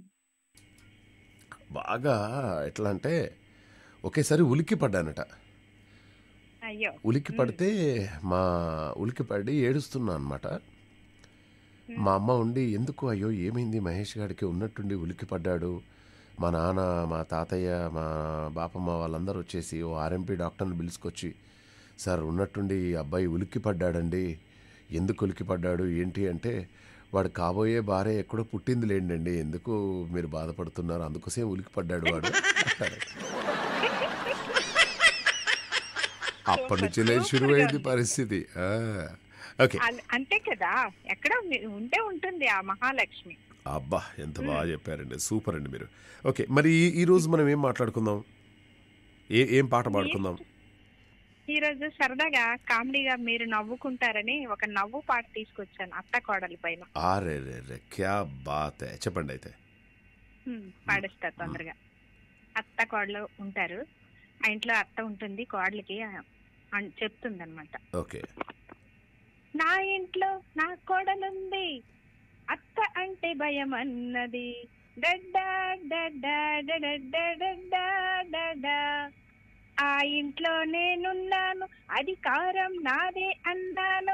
బాగా ఎట్లా అంటే ఒకేసారి ఉలిక్కి పడ్డానట. అయ్యో. ఉలిక్కి పడితే మా ఉలిక్కి పడి ఏడుస్తున్నా అనమాట. మా అమ్మ ఉండి, ఎందుకు అయ్యో ఏమైంది మహేష్ గారికి, ఉన్నట్టుండి ఉలిక్కి పడ్డాడు. మా నాన్న, మా తాతయ్య, మా బాపమ్మ వాళ్ళందరూ వచ్చేసి ఓ ఆర్ఎంపీ డాక్టర్ని పిలుచుకొచ్చి, సార్ ఉన్నట్టుండి ఈ అబ్బాయి ఉలిక్కి పడ్డాడండి, ఎందుకు ఉలిక్కి పడ్డాడు ఏంటి అంటే, వాడు కాబోయే భార్య ఎక్కడో పుట్టింది లేండండి, ఎందుకు మీరు బాధపడుతున్నారు, అందుకోసం ఉలిక్కి పడ్డాడు వాడు అంటారు. అప్పటి నుంచి లేదు శురువైంది పరిస్థితి. ఆ, ఓకే. అన్- అంతే కదా, ఎక్కడ ఉంటే ఉంటుంది ఆ మహాలక్ష్మి. అబ్బా ఎంత బాగా చెప్పారండి, సూపర్ అండి మీరు. ఓకే, మరి ఈ- ఈ రోజు మనం ఏం మాట్లాడుకుందాం, ఏ ఏం పాట పాడుకుందాం? ఈ రోజు సరదాగా కామెడీగా మీరు నవ్వుకుంటారని ఒక నవ్వు పాట తీసుకొచ్చాను అత్త కోడలి పైన. ఆరే రే రే క్యా బాత్ హై. చెప్పండి అయితే. హ్మ్, పాడేస్తా తొందరగా. అత్త కోడలు ఉంటారు, ఆ ఇంట్లో అత్త ఉంటుంది, కోడలికి చెప్తుంది అనమాట. ఓకే. నా ఇంట్లో నా కోడలుంది, అత్త అంటే భయం అన్నది, డడ్డా డడ్డా డడడ్డా డడ్డా డడ్డా. ఆ ఇంట్లో నేనున్నాను, అధికారం నాదే అన్నాను.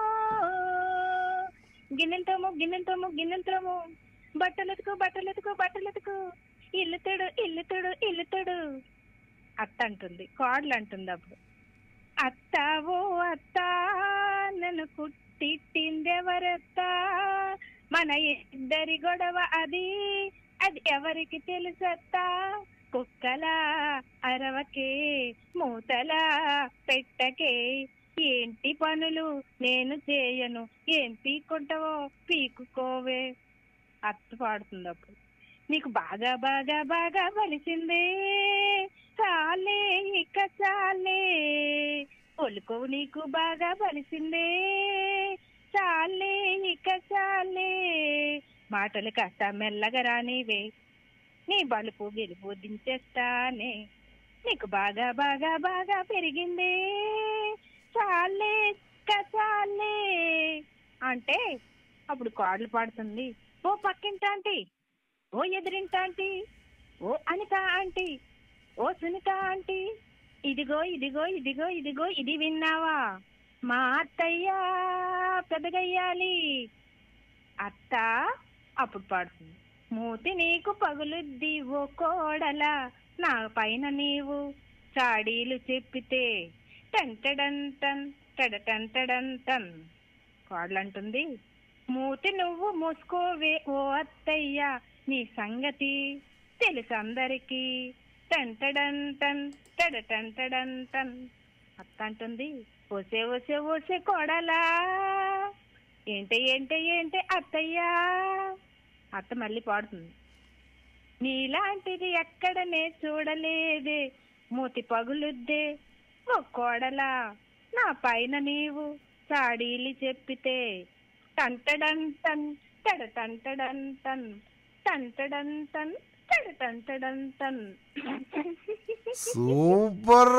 గిన్నెలతోము గిన్నెలతోము గిన్నెలతోము, బట్టలెతుకు బట్టలెతుకు బట్టలెతుకు, ఇల్లుతుడు ఇల్లుతుడు ఇల్లుతుడు. అత్త అంటుంది, కోడలు అంటుంది అప్పుడు, అత్త ఓ అత్త నన్ను కుట్టిందెవరత్త, మన ఇద్దరి గొడవ అది, అది ఎవరికి తెలుసత్తా. కుక్కలా అరవకే, మూతలా పెట్టకే, ఏంటి పనులు నేను చేయను, ఏం పీక్కుంటావో పీకుకోవే. అత్త పాడుతుంది అప్పుడు, నీకు బాగా బాగా బాగా బలిసిందే, చాలే ఇక చాలే, ఒలుకో నీకు బాగా బలిసిందే, చాలే ఇక చాలే, మాటలు కాస్త మెల్లగా రానివే, నీ బలుపు గెలుపు దించేస్తానే, నీకు బాగా బాగా బాగా పెరిగిందే, చాలే ఇక చాలే అంటే అప్పుడు కోడలు పాడుతుంది, ఓ పక్కింటి ఆంటీ, ఓ ఎదురింటి ఆంటీ, ఓ అనిత ఆంటీ, ఓ సునీత ఆంటీ, ఇదిగో ఇదిగో ఇదిగో ఇదిగో ఇది విన్నావా, మా అత్తయ్య పెదగయ్యాలి. అత్త అప్పుడు పాడుతుంది, మూతి నీకు పగులుద్ది ఓ కోడలా, నా పైన నీవు చాడీలు చెప్పితే, టంటడంటన్ టడటంటడంటన్. కోడలంటుంది, మూతి నువ్వు మూసుకోవే ఓ అత్తయ్య, నీ సంగతి తెలుసు అందరికి, టంటడంటన్ టడటంటడంటన్. అత్త అంటుంది, ఓసే ఓసే ఓసే కోడలా, ఏంటే ఏంటే ఏంటే అత్తయ్యా. అత్త మళ్ళీ పాడుతుంది, నీలాంటిది ఎక్కడనే చూడలేదే, మూతి పగులుద్దే ఓ కోడలా, నా పైన నీవు చాడీలు చెప్పితే, టంటడంటన్ టడటంటడంటన్ టంటడంటన్ టడటంటడంటన్. సూపర్,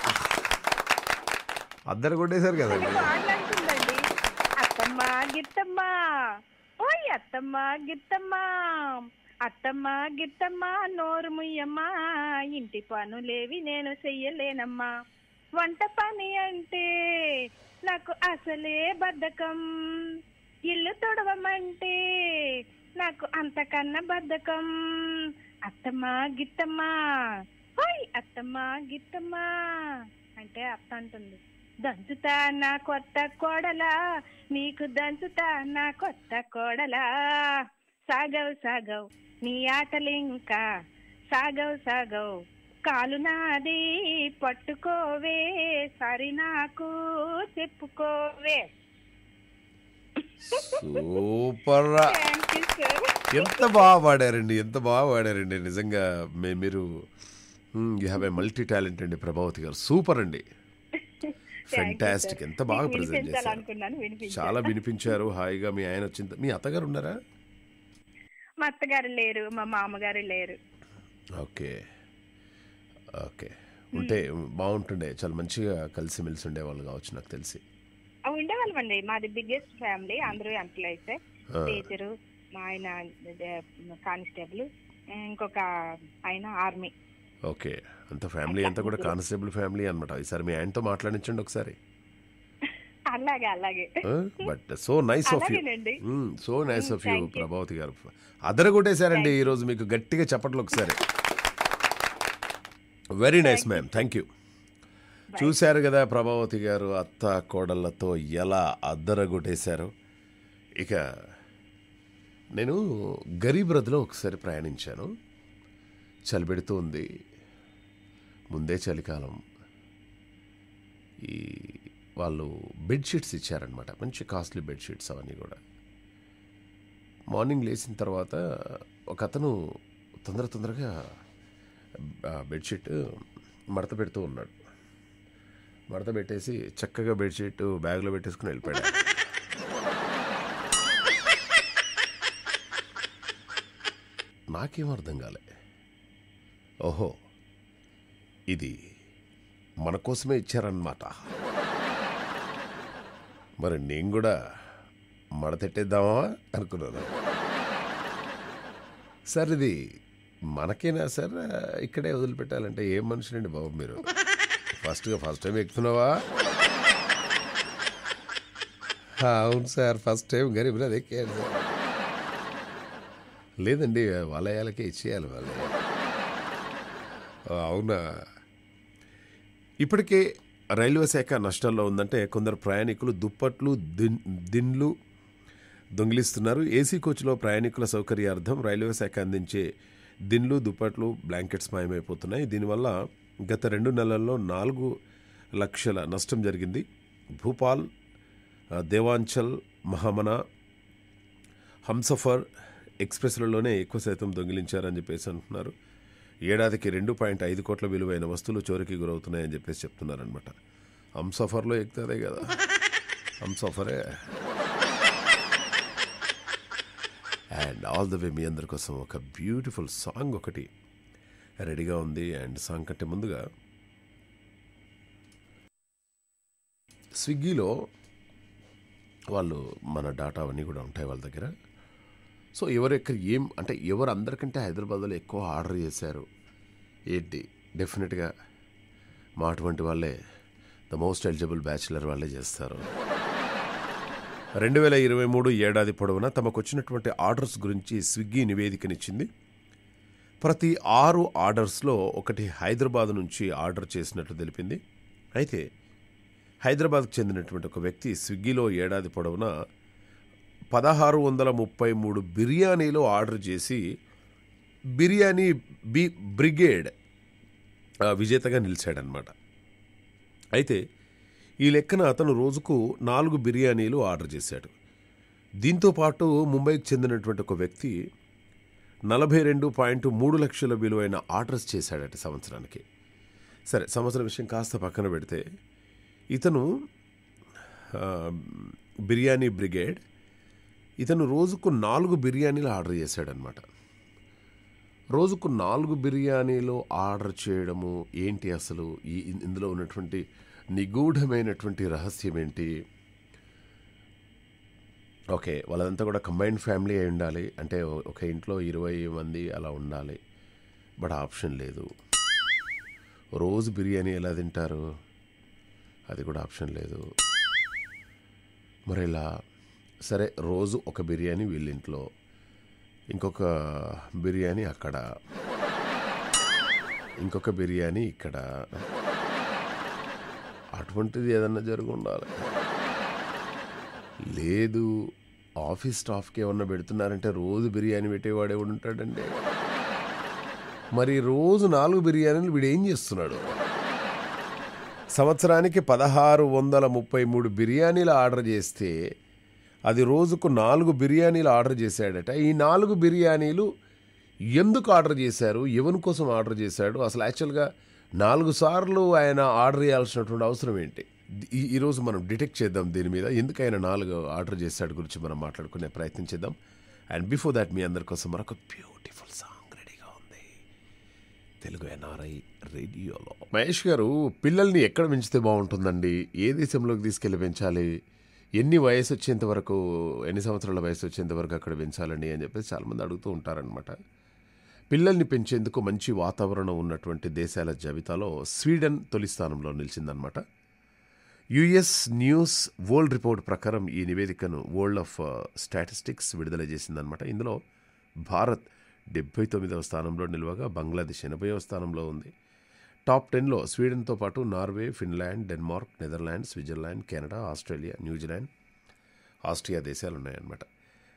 అద్దరు కొట్టేశారు కదండి. మాట్లాడుతుందండి, అత్తమ్మా గిత్తమ్మా, ఓయ్ అత్తమ్మా గిత్తమ్మా, అత్తమ్మా గిత్తమ్మా నోరు ముయ్యమ్మా, ఇంటి పనులేవి నేను చెయ్యలేనమ్మా, వంట పని అంటే నాకు అసలే బద్ధకం, ఇల్లు తుడవమంటే నాకు అంతకన్నా బద్ధకం, అత్తమ్మా గిత్తమ్మా, ఓయ్ అత్తమ్మా గిత్తమ్మా అంటే అత్త అంటుంది, దంచుతా నా కొత్త కోడలా, నీకు దంచుతా నా కొత్త కోడలా, సాగవు సాగవు నీ ఆటలింకా, సాగవు సాగవు కాలు నాది పట్టుకోవే, సరి నాకు చెప్పుకోవే. Super, thank you sir. ఎంత బాగా పాడారండి, ఎంత బాగా పాడారండి నిజంగా. మే- మీరు you have a multi talent అండి ప్రభావతి గారు, సూపర్ అండి, ఫెంటాస్టిక్. ఎంత బాగా ప్రజెంట్ చేశారు, అనుకున్నాను, వినిపించాను. చాలా వినిపించారు హాయిగా. మీ ఆయన వచ్చింది, మీ అత్తగారు ఉన్నారా? మా అత్తగారు లేరు, మా మామగారు లేరు. ఓకే ఓకే, ఉంటే బాగుంటుండే, చాలా మంచిగా కలిసిమెలిసి ఉండేవాళ్ళు కావచ్చు నాకు తెలిసి. అవి ఉండేవాళ్ళమండి, మాది బిగ్గెస్ట్ ఫ్యామిలీ, అందరూ ఎంప్లాయీస్, ఆ. టీచరు, మా ఆయన కానిస్టేబుల్, ఇంకొక ఆయన ఆర్మీ. ఓకే, అంత ఫ్యామిలీ అంతా కూడా కానిస్టేబుల్ ఫ్యామిలీ అనమాట. ఈసారి మీ ఆయనతో మాట్లాడించండి ఒకసారి. అలాగే అలాగే but so nice of you, అలాగేనండి. So nice of you Thank you. Prabhavati గారు, అదరగొట్టేశారండి ఈరోజు, మీకు గట్టిగా చప్పట్లు ఒకసారి. Very nice ma'am, thank you. చూశారు కదా ప్రభావతి గారు అత్త కోడళ్ళతో ఎలా అద్దరగొట్టేశారు. ఇక నేను గరీబ్ రథ్లో ఒకసారి ప్రయాణించాను, చలి పెడుతూ ఉంది, ముందే చలికాలం, ఈ వాళ్ళు బెడ్షీట్స్ ఇచ్చారనమాట, మంచి కాస్ట్లీ బెడ్షీట్స్ అవన్నీ కూడా. మార్నింగ్ లేచిన తర్వాత ఒక అతను తొందర తొందరగా బెడ్షీట్ మడత పెడుతూ ఉన్నాడు. మడత పెట్టేసి చక్కగా బెడ్షీట్ బ్యాగ్లో పెట్టేసుకుని వెళ్ళిపోయాడు. నాకేం అర్థం కాలే. ఓహో, ఇది మన కోసమే ఇచ్చారన్నమాట. మరి నేను కూడా మడతెట్టేద్దామా అనుకున్నాను. సార్ ఇది మనకేనా సార్ ఇక్కడే వదిలిపెట్టాలంటే ఏం మనుషులండి బాబు మీరు? ఫస్ట్గా ఫస్ట్ టైం ఎక్కుతున్నావా? అవును సార్, ఫస్ట్ టైం గరీబ్ అది ఎక్కాడు సార్. లేదండి, వలయాలకే ఇచ్చేయాలి వాళ్ళు. అవునా? ఇప్పటికే రైల్వే శాఖ నష్టాల్లో ఉందంటే కొందరు ప్రయాణికులు దుప్పట్లు దిన్ దిండ్లు దొంగిలిస్తున్నారు. ఏసీ కోచ్లో ప్రయాణికుల సౌకర్యార్థం రైల్వే శాఖ అందించే దిండ్లు దుప్పట్లు బ్లాంకెట్స్ మాయమైపోతున్నాయి. దీనివల్ల గత రెండు నెలల్లో నాలుగు లక్షల నష్టం జరిగింది. భూపాల్, దేవాంచల్, మహామనా, హంసఫర్ ఎక్స్ప్రెస్లలోనే ఎక్కువ శాతం దొంగిలించారని చెప్పేసి అంటున్నారు. ఏడాదికి రెండు పాయింట్ ఐదు కోట్ల విలువైన వస్తువులు చోరీకి గురవుతున్నాయని చెప్పేసి చెప్తున్నారనమాట. హంసఫర్లో ఎక్కుతుందే కదా, హంసఫరే. అండ్ ఆల్ ద వే మీ అందరి కోసం ఒక బ్యూటిఫుల్ సాంగ్ ఒకటి రెడీగా ఉంది. అండ్ సాంగ్ కంటే ముందుగా స్విగ్గీలో వాళ్ళు మన డాటా అవన్నీ కూడా ఉంటాయి వాళ్ళ దగ్గర. సో ఎవరు ఎక్కడ ఏం అంటే ఎవరు అందరికంటే హైదరాబాద్లో ఎక్కువ ఆర్డర్ చేశారు ఏంటి, డెఫినెట్గా మా అటువంటి వాళ్ళే, ద మోస్ట్ ఎలిజిబుల్ బ్యాచిలర్ వాళ్ళే చేస్తారు. రెండు వేల ఇరవై మూడు ఏడాది పొడవునా తమకు వచ్చినటువంటి ఆర్డర్స్ గురించి స్విగ్గీ నివేదికనిచ్చింది. ప్రతి ఆరు ఆర్డర్స్లో ఒకటి హైదరాబాద్ నుంచి ఆర్డర్ చేసినట్లు తెలిపింది. అయితే హైదరాబాద్కు చెందినటువంటి ఒక వ్యక్తి స్విగ్గీలో ఏడాది పొడవునా పదహారు వందల ముప్పై మూడు బిర్యానీలు ఆర్డర్ చేసి బిర్యానీ బి బ్రిగేడ్ విజేతగా నిలిచాడనమాట. అయితే ఈ లెక్కన అతను రోజుకు నాలుగు బిర్యానీలు ఆర్డర్ చేశాడు. దీంతోపాటు ముంబైకి చెందినటువంటి ఒక వ్యక్తి నలభై రెండు పాయింట్ మూడు లక్షల విలువైన ఆర్డర్స్ చేశాడట సంవత్సరానికి. సరే, సంవత్సరం విషయం కాస్త పక్కన పెడితే ఇతను బిర్యానీ బ్రిగేడ్ ఇతను రోజుకు నాలుగు బిర్యానీలు ఆర్డర్ చేశాడనమాట. రోజుకు నాలుగు బిర్యానీలు ఆర్డర్ చేయడము ఏంటి అసలు? ఈ ఇందులో ఉన్నటువంటి నిగూఢమైనటువంటి రహస్యం ఏంటి? ఓకే, వాళ్ళంతా కూడా కంబైన్డ్ ఫ్యామిలీ అయి ఉండాలి, అంటే ఒక ఇంట్లో ఇరవై మంది అలా ఉండాలి. బట్ ఆప్షన్ లేదు. రోజు బిర్యానీ ఎలా తింటారు? అది కూడా ఆప్షన్ లేదు. మరి ఇలా సరే, రోజు ఒక బిర్యానీ వీళ్ళింట్లో, ఇంకొక బిర్యానీ అక్కడ, ఇంకొక బిర్యానీ ఇక్కడ, అటువంటిది ఏదన్నా జరిగి ఉండాలి. లేదు, ఆఫీస్ స్టాఫ్కి ఏమన్నా పెడుతున్నారంటే రోజు బిర్యానీ పెట్టేవాడు ఎవడు ఉంటాడండి? మరి రోజు నాలుగు బిర్యానీలు వీడు ఏం చేస్తున్నాడు? సంవత్సరానికి పదహారు వందల ముప్పై మూడు బిర్యానీలు ఆర్డర్ చేస్తే అది రోజుకు నాలుగు బిర్యానీలు ఆర్డర్ చేశాడట. ఈ నాలుగు బిర్యానీలు ఎందుకు ఆర్డర్ చేశారు, ఎవరి కోసం ఆర్డర్ చేశాడు, అసలు యాక్చువల్గా నాలుగు సార్లు ఆయన ఆర్డర్ చేయాల్సినటువంటి అవసరం ఏంటి? ఈ ఈరోజు మనం డిటెక్ట్ చేద్దాం దీని మీద, ఎందుకు ఆయన నాలుగు ఆర్డర్ చేశాడు గురించి మనం మాట్లాడుకునే ప్రయత్నం చేద్దాం. అండ్ బిఫోర్ దాట్ మీ అందరి కోసం మరొక బ్యూటిఫుల్ సాంగ్ రెడీగా ఉంది తెలుగు ఎన్ఆర్ఐ రేడియోలో. మహేష్ గారు, పిల్లల్ని ఎక్కడ పెంచితే బాగుంటుందండి? ఏ దేశంలోకి తీసుకెళ్ళి పెంచాలి? ఎన్ని వయసు వచ్చేంత వరకు, ఎన్ని సంవత్సరాల వయసు వచ్చేంత వరకు అక్కడ పెంచాలండి అని చెప్పేసి చాలామంది అడుగుతూ ఉంటారనమాట. పిల్లల్ని పెంచేందుకు మంచి వాతావరణం ఉన్నటువంటి దేశాల జాబితాలో స్వీడన్ తొలి స్థానంలో నిలిచిందనమాట. యుఎస్ న్యూస్ వరల్డ్ రిపోర్ట్ ప్రకారం ఈ నివేదికను వరల్డ్ ఆఫ్ స్టాటిస్టిక్స్ విడుదల చేసిందనమాట. ఇందులో భారత్ డెబ్బై తొమ్మిదవ స్థానంలో నిలవగా బంగ్లాదేశ్ ఎనభైవ స్థానంలో ఉంది. టాప్ టెన్లో స్వీడన్తో పాటు Norway, Finland, Denmark, Netherland, Switzerland, Canada, Australia, New Zealand, Austria దేశాలు ఉన్నాయన్నమాట.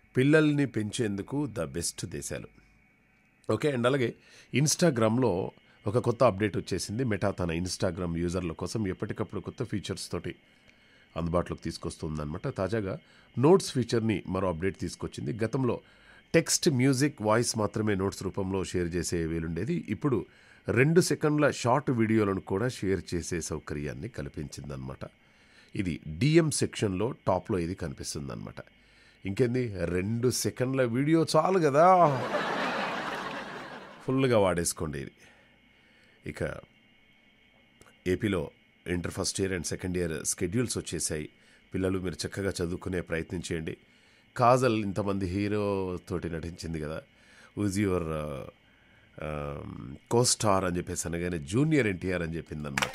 పిల్లల్ని పెంచేందుకు ద బెస్ట్ దేశాలు. ఓకే, అండ్ అలాగే ఇన్స్టాగ్రామ్లో ఒక కొత్త అప్డేట్ వచ్చేసింది. మెటా తన ఇన్స్టాగ్రామ్ యూజర్ల కోసం ఎప్పటికప్పుడు కొత్త ఫీచర్స్ తోటి అందుబాటులోకి తీసుకొస్తుందన్నమాట. తాజాగా నోట్స్ ఫీచర్ని మరో అప్డేట్ తీసుకొచ్చింది. గతంలో టెక్స్ట్, మ్యూజిక్, వాయిస్ మాత్రమే నోట్స్ రూపంలో షేర్ చేసే వీలుండేది. ఇప్పుడు రెండు సెకండ్ల షార్ట్ వీడియోలను కూడా షేర్ చేసే సౌకర్యాన్ని కల్పించిందనమాట. ఇది డిఎం సెక్షన్లో టాప్లో ఇది కనిపిస్తుందన్నమాట. ఇంకేంది, రెండు సెకండ్ల వీడియో చాలు కదా, ఫుల్గా వాడేసుకోండి ఇది. ఇక ఏపీలో inter first year and second year schedules వచ్చేసాయి. పిల్లలు మీరు చక్కగా చదువుకునే ప్రయత్నం చేయండి. కాజల్ ఇంతమంది హీరో తోటి నటించింది కదా, హూజ్ యువర్ కో స్టార్ అని చెప్పేసి అనగానే జూనియర్ ఎన్టీఆర్ అని చెప్పిందన్నమాట.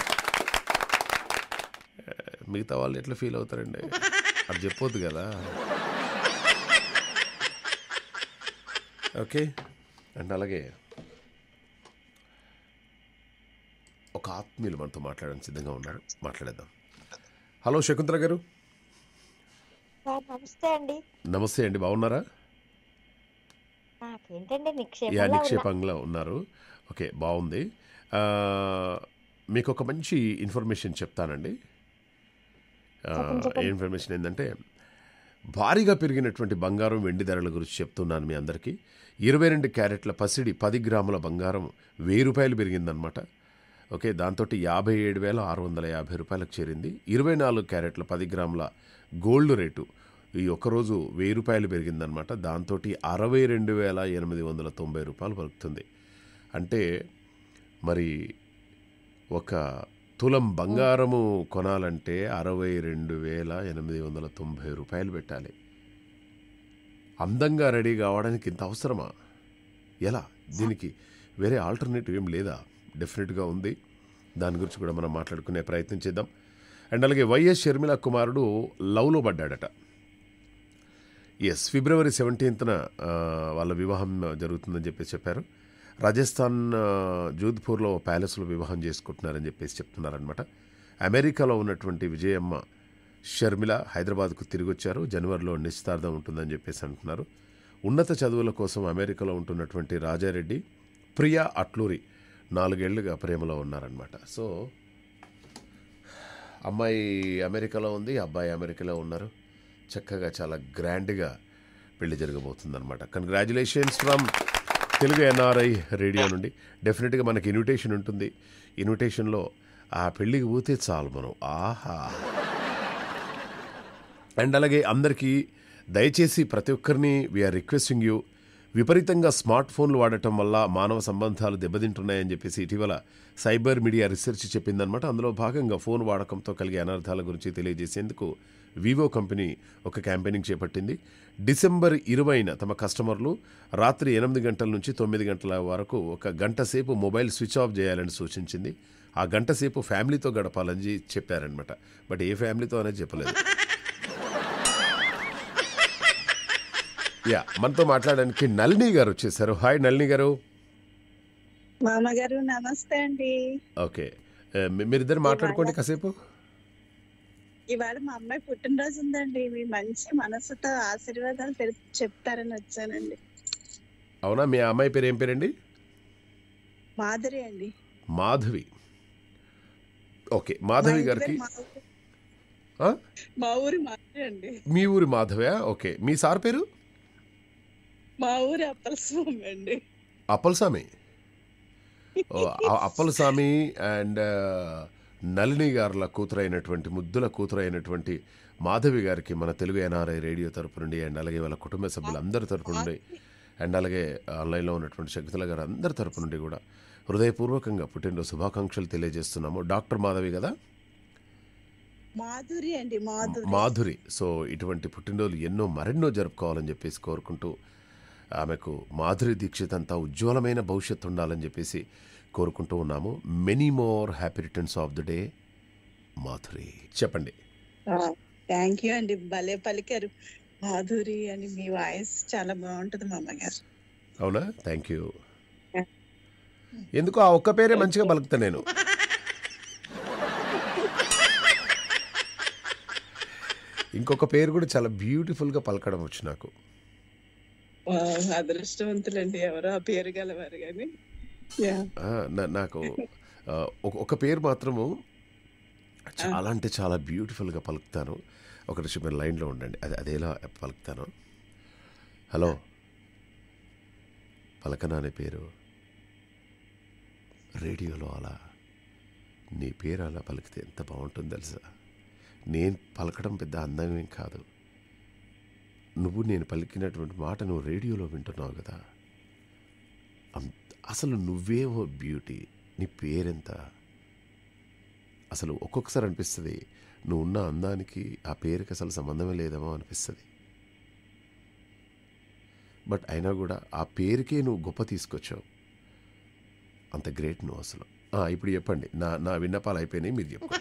మిగతా వాళ్ళు ఎట్లా ఫీల్ అవుతారండి, అది చెప్పొద్దు కదా. ఓకే, అండ్ అలాగే ఒక ఆత్మీయులు మనతో మాట్లాడడానికి సిద్ధంగా ఉన్నారు, మాట్లాడేద్దాం. హలో శకుంతల గారు. నమస్తే అండి. నమస్తే అండి, బాగున్నారా? నాకేంటండి యా, నిక్షేపంలా ఉన్నా. నిక్షేపంగా ఉన్నారు. ఓకే, బాగుంది. ఆ, మీకు ఒక మంచి ఇన్ఫర్మేషన్ చెప్తానండి. ఆ, చెప్పండి ఏ చెప్పండి. ఇన్ఫర్మేషన్ ఏంటంటే, భారీగా పెరిగినటువంటి బంగారం, వెండి ధరల గురించి చెప్తున్నాను మీ అందరికీ. ఇరవై రెండు క్యారెట్ల పసిడి పది గ్రాముల బంగారం వెయ్యి రూపాయలు పెరిగిందనమాట. ఓకే, దాంతో యాభై ఏడు వేల ఆరు వందల యాభై రూపాయలకు చేరింది. ఇరవై నాలుగు క్యారెట్ల పది గ్రాముల గోల్డ్ రేటు ఈ ఒక్కరోజు వెయ్యి రూపాయలు పెరిగిందనమాట. దాంతో అరవై రెండు వేల ఎనిమిది వందల తొంభై రూపాయలు పలుకుతుంది. అంటే మరి ఒక తులం బంగారము కొనాలంటే అరవై రెండు వేల ఎనిమిది వందల తొంభై రూపాయలు పెట్టాలి. అందంగా రెడీ కావడానికి ఇంత అవసరమా? ఎలా? దీనికి వేరే ఆల్టర్నేటివ్ ఏం లేదా? డెఫినెట్గా ఉంది. దాని గురించి కూడా మనం మాట్లాడుకునే ప్రయత్నం చేద్దాం. అండ్ అలాగే వైఎస్ షర్మిల కుమారుడు లవ్లో పడ్డాడట. ఎస్, ఫిబ్రవరి సెవెంటీన్త్న వాళ్ళ వివాహం జరుగుతుందని చెప్పేసి చెప్పారు. రాజస్థాన్ ఆ, జోధ్పూర్లో ప్యాలెస్లో వివాహం చేసుకుంటున్నారని చెప్పేసి చెప్తున్నారనమాట. అమెరికాలో ఉన్నటువంటి విజయమ్మ షర్మిల హైదరాబాద్కు తిరిగి వచ్చారు. జనవరిలో నిశ్చితార్థం ఉంటుందని చెప్పేసి అంటున్నారు. ఉన్నత చదువుల కోసం అమెరికాలో ఉంటున్నటువంటి రాజారెడ్డి, ప్రియా అట్లూరి నాలుగేళ్లుగా ప్రేమలో ఉన్నారనమాట. సో అమ్మాయి అమెరికాలో ఉంది, అబ్బాయి అమెరికాలో ఉన్నారు. చక్కగా చాలా గ్రాండ్గా పెళ్లి జరగబోతుందన్నమాట. Congratulations from Telugu NRI radio నుండి. డెఫినెట్గా మనకి ఇన్విటేషన్ ఉంటుంది. ఇన్విటేషన్లో ఆ పెళ్ళికి పోతే చాలు మనం. ఆహా. అండ్ అలాగే అందరికీ దయచేసి ప్రతి ఒక్కరిని వీఆర్ రిక్వెస్టింగ్ యూ, విపరీతంగా స్మార్ట్ ఫోన్లు వాడటం వల్ల మానవ సంబంధాలు దెబ్బతింటున్నాయని చెప్పేసి ఇటీవల సైబర్ మీడియా రీసెర్చ్ చెప్పిందనమాట. అందులో భాగంగా ఫోన్ వాడకంతో కలిగే అనర్థాల గురించి తెలియజేసేందుకు వివో కంపెనీ ఒక క్యాంపెయినింగ్ చేపట్టింది. డిసెంబర్ ఇరవైన తమ కస్టమర్లు రాత్రి ఎనిమిది గంటల నుంచి తొమ్మిది గంటల వరకు ఒక గంట సేపు మొబైల్ స్విచ్ ఆఫ్ చేయాలని సూచించింది. ఆ గంట సేపు ఫ్యామిలీతో గడపాలని చెప్పారనమాట. బట్ ఏ ఫ్యామిలీతో అనేది చెప్పలేదు. యా, మనతో మాట్లాడడానికి నళిని గారు వచ్చేసారు. హాయ్ నళిని గారు. మామగారు నమస్తే అండి. ఓకే, ఆ, మీ- మీరిద్దరు మాట్లాడుకోండి కాసేపు. ఇవాళ మా అమ్మాయి పుట్టినరోజు ఉందండి. మీ మంచి మనసుతో ఆశీర్వాదాలు తెలి- చెప్తారని వచ్చానండి. అవునా, మీ అమ్మాయి పేరు ఏం పేరండి? మాధురి అండి. మాధవి. ఓకే, మా మాధవి ఇంటి గారికి పేరు మా ఊరు- ఆ? మా ఊరి మాధురి అండి. మీ ఊరి మాధవ్యా? ఓకే, మీ సార్ పేరు? మా ఊరి అప్పల స్వామి అండి. అప్పలస్వామి. ఓ, ఆ అప్పలస్వామి అండ్ నళిని గారుల కూతురైనటువంటి ముద్దుల కూతురైనటువంటి మాధవి గారికి మన తెలుగు ఎన్ఆర్ఐ రేడియో తరపు నుండి అండ్ అలాగే వాళ్ళ కుటుంబ సభ్యులందరి తరపు నుండి అండ్ అలాగే ఆన్లైన్లో ఉన్నటువంటి శక్తుల గారు అందరి తరపు నుండి కూడా హృదయపూర్వకంగా పుట్టినరోజు శుభాకాంక్షలు తెలియజేస్తున్నాము. డాక్టర్ మాధవి కదా? మాధురి అండి. మాధురి. మాధురి. సో ఇటువంటి పుట్టినరోజు ఎన్నో మరెన్నో జరుపుకోవాలని చెప్పేసి కోరుకుంటూ ఆమెకు మాధురి దీక్షిత్ అంతా ఉజ్వలమైన భవిష్యత్తు ఉండాలని చెప్పేసి కోరుకుంటూ ఉన్నాము. Many more happy returns of the day Madhuri. చెప్పండి. థ్యాంక్ యూ అండి. భలే పలికారు మాధురి అని. మీ వాయిస్ చాలా బాగుంటుంది మా అమ్మగారు. అవునా, థ్యాంక్ యూ. ఎందుకు ఆ ఒక్క పేరే మంచిగా పలుకుతా నేను. ఇంకొక పేరు కూడా చాలా బ్యూటిఫుల్గా పలకడం వచ్చు నాకు. వావ్, అదృష్టవంతులండి ఎవరో ఆ పేరు గలవారు కానీ. యా ఆ, నా- నాకు ఆ, ఒక ఒక పేరు మాత్రము చాలా అంటే చాలా బ్యూటిఫుల్గా పలుకుతాను. ఒక నిమిషం మీరు లైన్లో ఉండండి. అది అదేలా పలుకుతాను. హలో పలకనా అనే పేరు రేడియోలో అలా నీ పేరు అలా పలికితే ఎంత బాగుంటుంది తెలుసా. నేను పలకడం పెద్ద అందమేం కాదు. నువ్వు నేను పలికినటువంటి మాట నువ్వు రేడియోలో వింటున్నావు కదా, అం- అసలు నువ్వే ఓ బ్యూటీ. నీ పేరెంత అసలు ఒక్కొక్కసారి అనిపిస్తుంది నువ్వు ఉన్న అందానికి ఆ పేరుకి అసలు సంబంధమే లేదేమో అనిపిస్తుంది. బట్ అయినా కూడా ఆ పేరుకే నువ్వు గొప్ప తీసుకొచ్చావు. అంత గ్రేట్ నువ్వు అసలు. ఆ, ఇప్పుడు చెప్పండి. నా నా విన్నపాలు అయిపోయినాయి, మీరు చెప్పండి.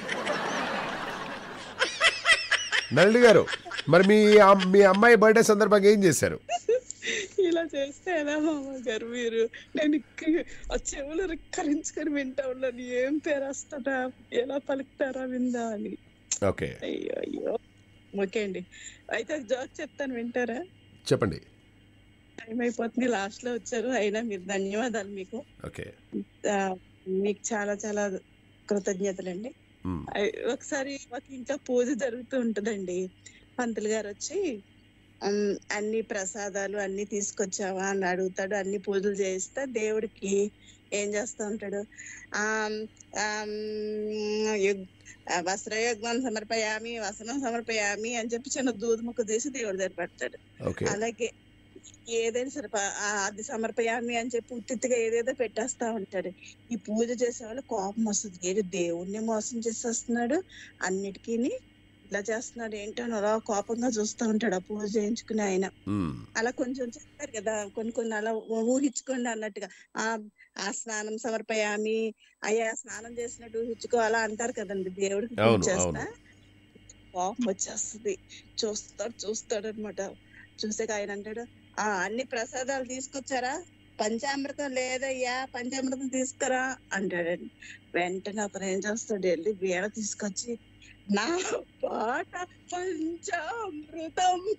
నల్లి గారు, మరి మీ అమ్- మీ అమ్మాయి బర్త్డే సందర్భంగా ఏం చేశారు? ఇలా చేస్తే ఎలా మామ గారు మీరు? నేను ఇక్క- ఆ చెవులు రిక్కరించుకొని వింటా ఉన్నాను. ఏం పేరు వస్తుందా, ఎలా పలుకుతారా విందా అని. ఓకే, అయ్యో అయ్యో. ఓకే అండి, అయితే జోక్ చెప్తాను, వింటారా? చెప్పండి. టైం అయిపోతుంది, లాస్ట్ లో వచ్చారు. అయినా మీరు ధన్యవాదాలు మీకు. ఓకే. ఆ, మీకు చాలా చాలా కృతజ్ఞతలండి. మ్, అయ్- ఒకసారి ఒక ఇంట్లో పూజ జరుగుతూ ఉంటదండి. పంతులు గారు వచ్చి "ఉమ్, అన్ని ప్రసాదాలు అన్ని తీసుకొచ్చావా అని అడుగుతాడు. అన్ని పూజలు చేయిస్తే దేవుడికి ఏం చేస్తా ఉంటాడు, ఆమ్, ఆమ్, యుగ్- ఆ, వస్త్రయుగ్మం సమర్పయామి వసనం సమర్పయామి అని చెప్పి చిన్న దూది ముక్క తీసి దేవుడి దగ్గర పెడతాడు. ఓకే. అలాగే ఏదైనా సరే ప- ఆ, అది సమర్పయామి అని చెప్పి ఉత్తిగా ఏదేదో పెట్టేస్తా ఉంటాడు. ఈ పూజ చేసే వాళ్ళు కోపం వస్తుంది. ఏది దేవుణ్ణి మోసం చేసేస్తున్నాడు, అన్నిటికీ ఇలా చేస్తున్నాడు ఏంటో అని అలా కోపంగా చూస్తూ ఉంటాడు ఆ పూజ చేయించుకుని ఆయన. మ్, అలా కొంచెం చెప్తారు కదా, కొన్ని కొన్ని అలా ఊ- ఊహించుకోండి అన్నట్టుగా. ఆ ఆ స్నానం సమర్పయామి, అయ్యా స్నానం చేసినట్టు ఊహించుకో అలా అంటారు కదండి దేవుడికి పూజ అవును చేస్తా. అవును. కోపం వచ్చేస్తుంది. చూస్తాడు చూస్తాడు అనమాట. చూసాక ఆయన అంటాడు, ఆ అన్ని ప్రసాదాలు తీసుకొచ్చారా? పంచామృతం లేదయ్యా, పంచామృతం తీసుకురా అంటాడండి. వెంటనే అతను ఏం చేస్తాడు, వెళ్ళి వీణ తీసుకొచ్చి నా పాట పంచామృతం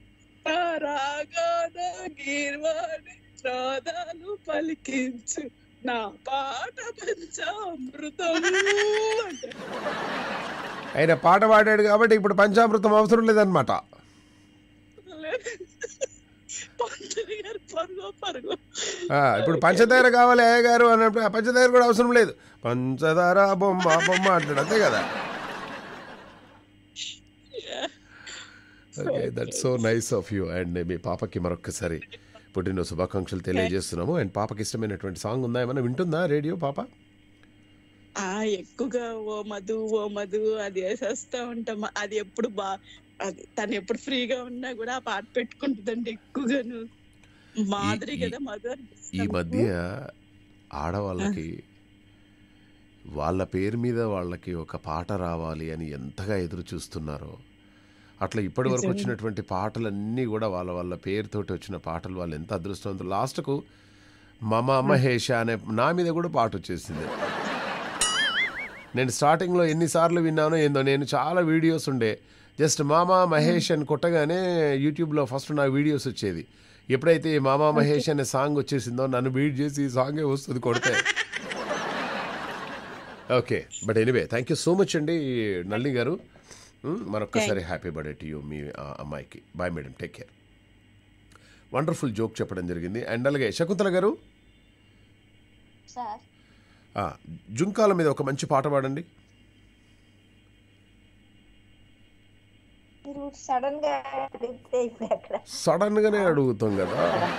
రాగాన గీర్వాణి రాధాలు పలికించు, నా పాట పంచామృతం అంటాడు. ఆయన పాట పాడాడు కాబట్టి ఇప్పుడు పంచామృతం అవసరం లేదనమాట. పంతులు గారు పరుగు పరుగు ఆ, ఇప్పుడు పంచదార కావాలి అయ్య గారు అన్నప్పుడు ఆ పంచదార కూడా అవసరం లేదు, పంచదార బొమ్మ బొమ్మ అంటాడు, అంతే కదా. Okay, that's so nice of you. And మీ పాపకి మరొక్కసారి పుట్టిన శుభాకాంక్షలు తెలియజేస్తున్నాము. అండ్ పాపకి ఇష్టమైనటువంటి సాంగ్ ఉందా, ఏమైనా వింటుందా రేడియో పాప? ఆ ఎక్కువగా ఓ మధు ఓ మధు అది వేసేస్తా ఉంటాం. అది ఎప్పుడు బా అది తను ఎప్పుడు ఫ్రీగా ఉన్నా కూడా ఆ పాట పెట్టుకుంటుందండి ఎక్కువగాను. మాదిరి ఈ- కదా మధు ఈ అనిపిస్తుంది మధ్య ఆడవాళ్ళకి వాళ్ళ పేరు మీద వాళ్ళకి ఒక పాట రావాలి అని ఎంతగా ఎదురు చూస్తున్నారో, అట్లా ఇప్పటి వరకు నిజమే. వచ్చినటువంటి పాటలన్నీ కూడా వాళ్ళ వాళ్ళ పేరుతోటి వచ్చిన పాటలు వాళ్ళు ఎంత అదృష్టవంతులు. లాస్ట్కు మమ మహేష అనే నా మీద కూడా పాట వచ్చేసింది. నేను స్టార్టింగ్లో ఎన్నిసార్లు విన్నానో ఏందో, నేను చాలా వీడియోస్ ఉండే జస్ట్ మామా మహేష్ అని కొట్టగానే యూట్యూబ్లో ఫస్ట్ నా వీడియోస్ వచ్చేది. ఎప్పుడైతే ఈ మామా మహేష్ అనే సాంగ్ వచ్చేసిందో నన్ను బీట్ చేసి ఈ సాంగే వస్తుంది కొడితే. Okay, but anyway thank you so much అండి నళిని గారు. మ్, మరొక్కసారి హ్యాపీ బర్త్డే టు యూ మీ ఆ, అమ్మాయికి. Bye madam, take care. Wonderful joke చెప్పడం జరిగింది. అండ్ అలాగే శకుంతల గారు, సార్ ఆ, జుంకాల మీద ఒక మంచి పాట పాడండి. మీరు సడన్ గా అడిగితే ఇప్పుడు ఎక్కడ సడన్గానే అడుగుతాం కదా.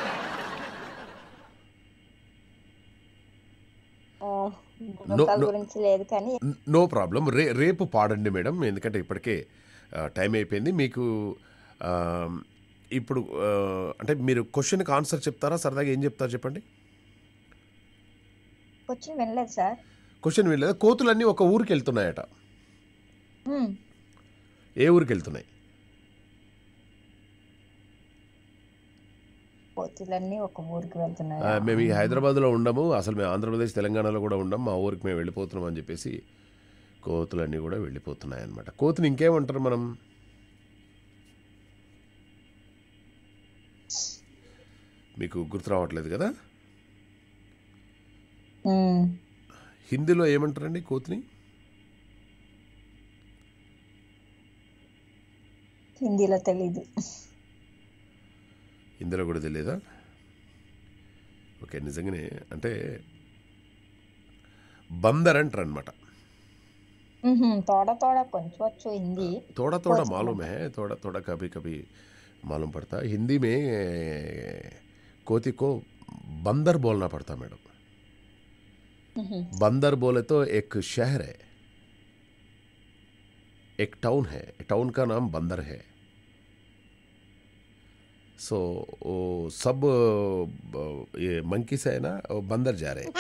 ఆ, No, ముఖాల no. గురించి లేదు కానీ నో ప్రాబ్లం, రే రేపు పాడండి మేడం, ఎందుకంటే ఇప్పటికే ఆ, టైం అయిపోయింది. మీకు ఆ, ఇప్పుడు ఆ, అంటే మీరు క్వశ్చన్కి ఆన్సర్ చెప్తారా, సరదాగా ఏం చెప్తారు చెప్పండి. క్వశ్చన్ వినలేదు సార్. క్వశ్చన్ వినలేదా? కోతులన్నీ ఒక ఊరికి వెళ్తున్నాయట. ఉమ్, ఏ ఊరికి వెళ్తున్నాయి? కోతులన్నీ ఒక ఊరికి వెళ్తున్నాయి. ఆ, మేము ఈ హైదరాబాద్లో ఉండము, అసలు మేము ఆంధ్రప్రదేశ్ తెలంగాణలో కూడా ఉండం, మా ఊరికి మేము వెళ్ళిపోతున్నాం అని చెప్పేసి కోతులన్నీ కూడా వెళ్ళిపోతున్నాయి అన్నమాట. కోతుని ఇంకేమంటారు మనం? మీకు గుర్తు రావట్లేదు కదా? ఉమ్. హిందీలో ఏమంటారండి కోతిని? హిందీలో తెలీదు. హిందీలో కూడా తెలియదా? ఓకే, నిజంగానే అంటే బందర్ అంటారు అనమాట. ఉహుం, తోడ తోడ కొంచెం వచ్చు హిందీ. थोड़ा थोड़ा కొంచెం मालूम है, थोड़ा थोड़ा कभी कभी मालूम पड़ता है. हिंदी में कोती को बंदर बोलना पड़ता मैडम. उहुं, बंदर बोले तो एक शहर है, एक टाउन है, टाउन का नाम बंदर है. सो वो सब अ, ये मंकी से है ना, वो बंदर जा रहे हैं.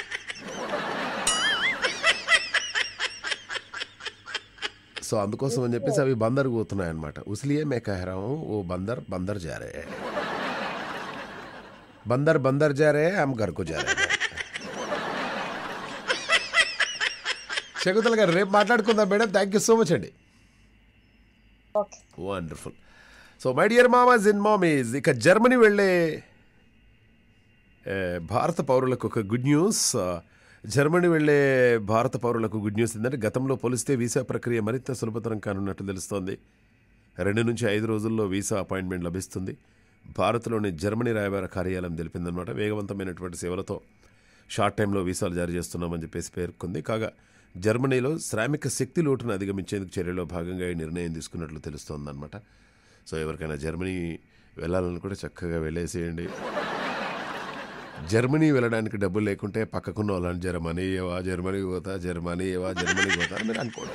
సో అందుకోసం అని చెప్పేసి అవి బందర్ పోతున్నాయి అనమాట. ఉస్లియే మే కహ రహా హూ ఓ బందర్ బందర్ జా రే హై. బందర్ బందర్ జా రే హై, హమ్ ఘర్ కో జా రే హై. శకుంతల గారు రేపు మాట్లాడుకుందాం madam. Thank you so much అండి. Okay. Wonderful. So my dear మామాస్ ఇన్ మామీస్, ఇక జర్మనీ వెళ్ళే ఏ, భారత పౌరులకు ఒక గుడ్ న్యూస్. జర్మనీ వెళ్ళే భారత పౌరులకు గుడ్ న్యూస్ ఏంటంటే గతంలో పోలిస్తే వీసా ప్రక్రియ మరింత సులభతరం కానున్నట్టు తెలుస్తోంది. రెండు నుంచి ఐదు రోజుల్లో వీసా అపాయింట్మెంట్ లభిస్తుంది. భారత్లోని జర్మనీ రాయబార కార్యాలయం తెలిపిందనమాట. వేగవంతమైనటువంటి సేవలతో షార్ట్ టైంలో వీసాలు జారీ చేస్తున్నామని చెప్పేసి పేర్కొంది. కాగా జర్మనీలో శ్రామిక శక్తి లోటును అధిగమించేందుకు చర్యలో భాగంగా ఈ నిర్ణయం తీసుకున్నట్లు తెలుస్తోందన్నమాట. సో ఎవరికైనా జర్మనీ వెళ్ళాలని కూడా చక్కగా వెళ్ళేసేయండి. జర్మనీ వెళ్ళడానికి డబ్బులు లేకుంటే పక్కకున్న వాళ్ళని జర్మనీ ఏవా జర్మనీ పోతా జర్మనీ ఏవా జర్మనీ పోతా అని మీరు అనుకోండి.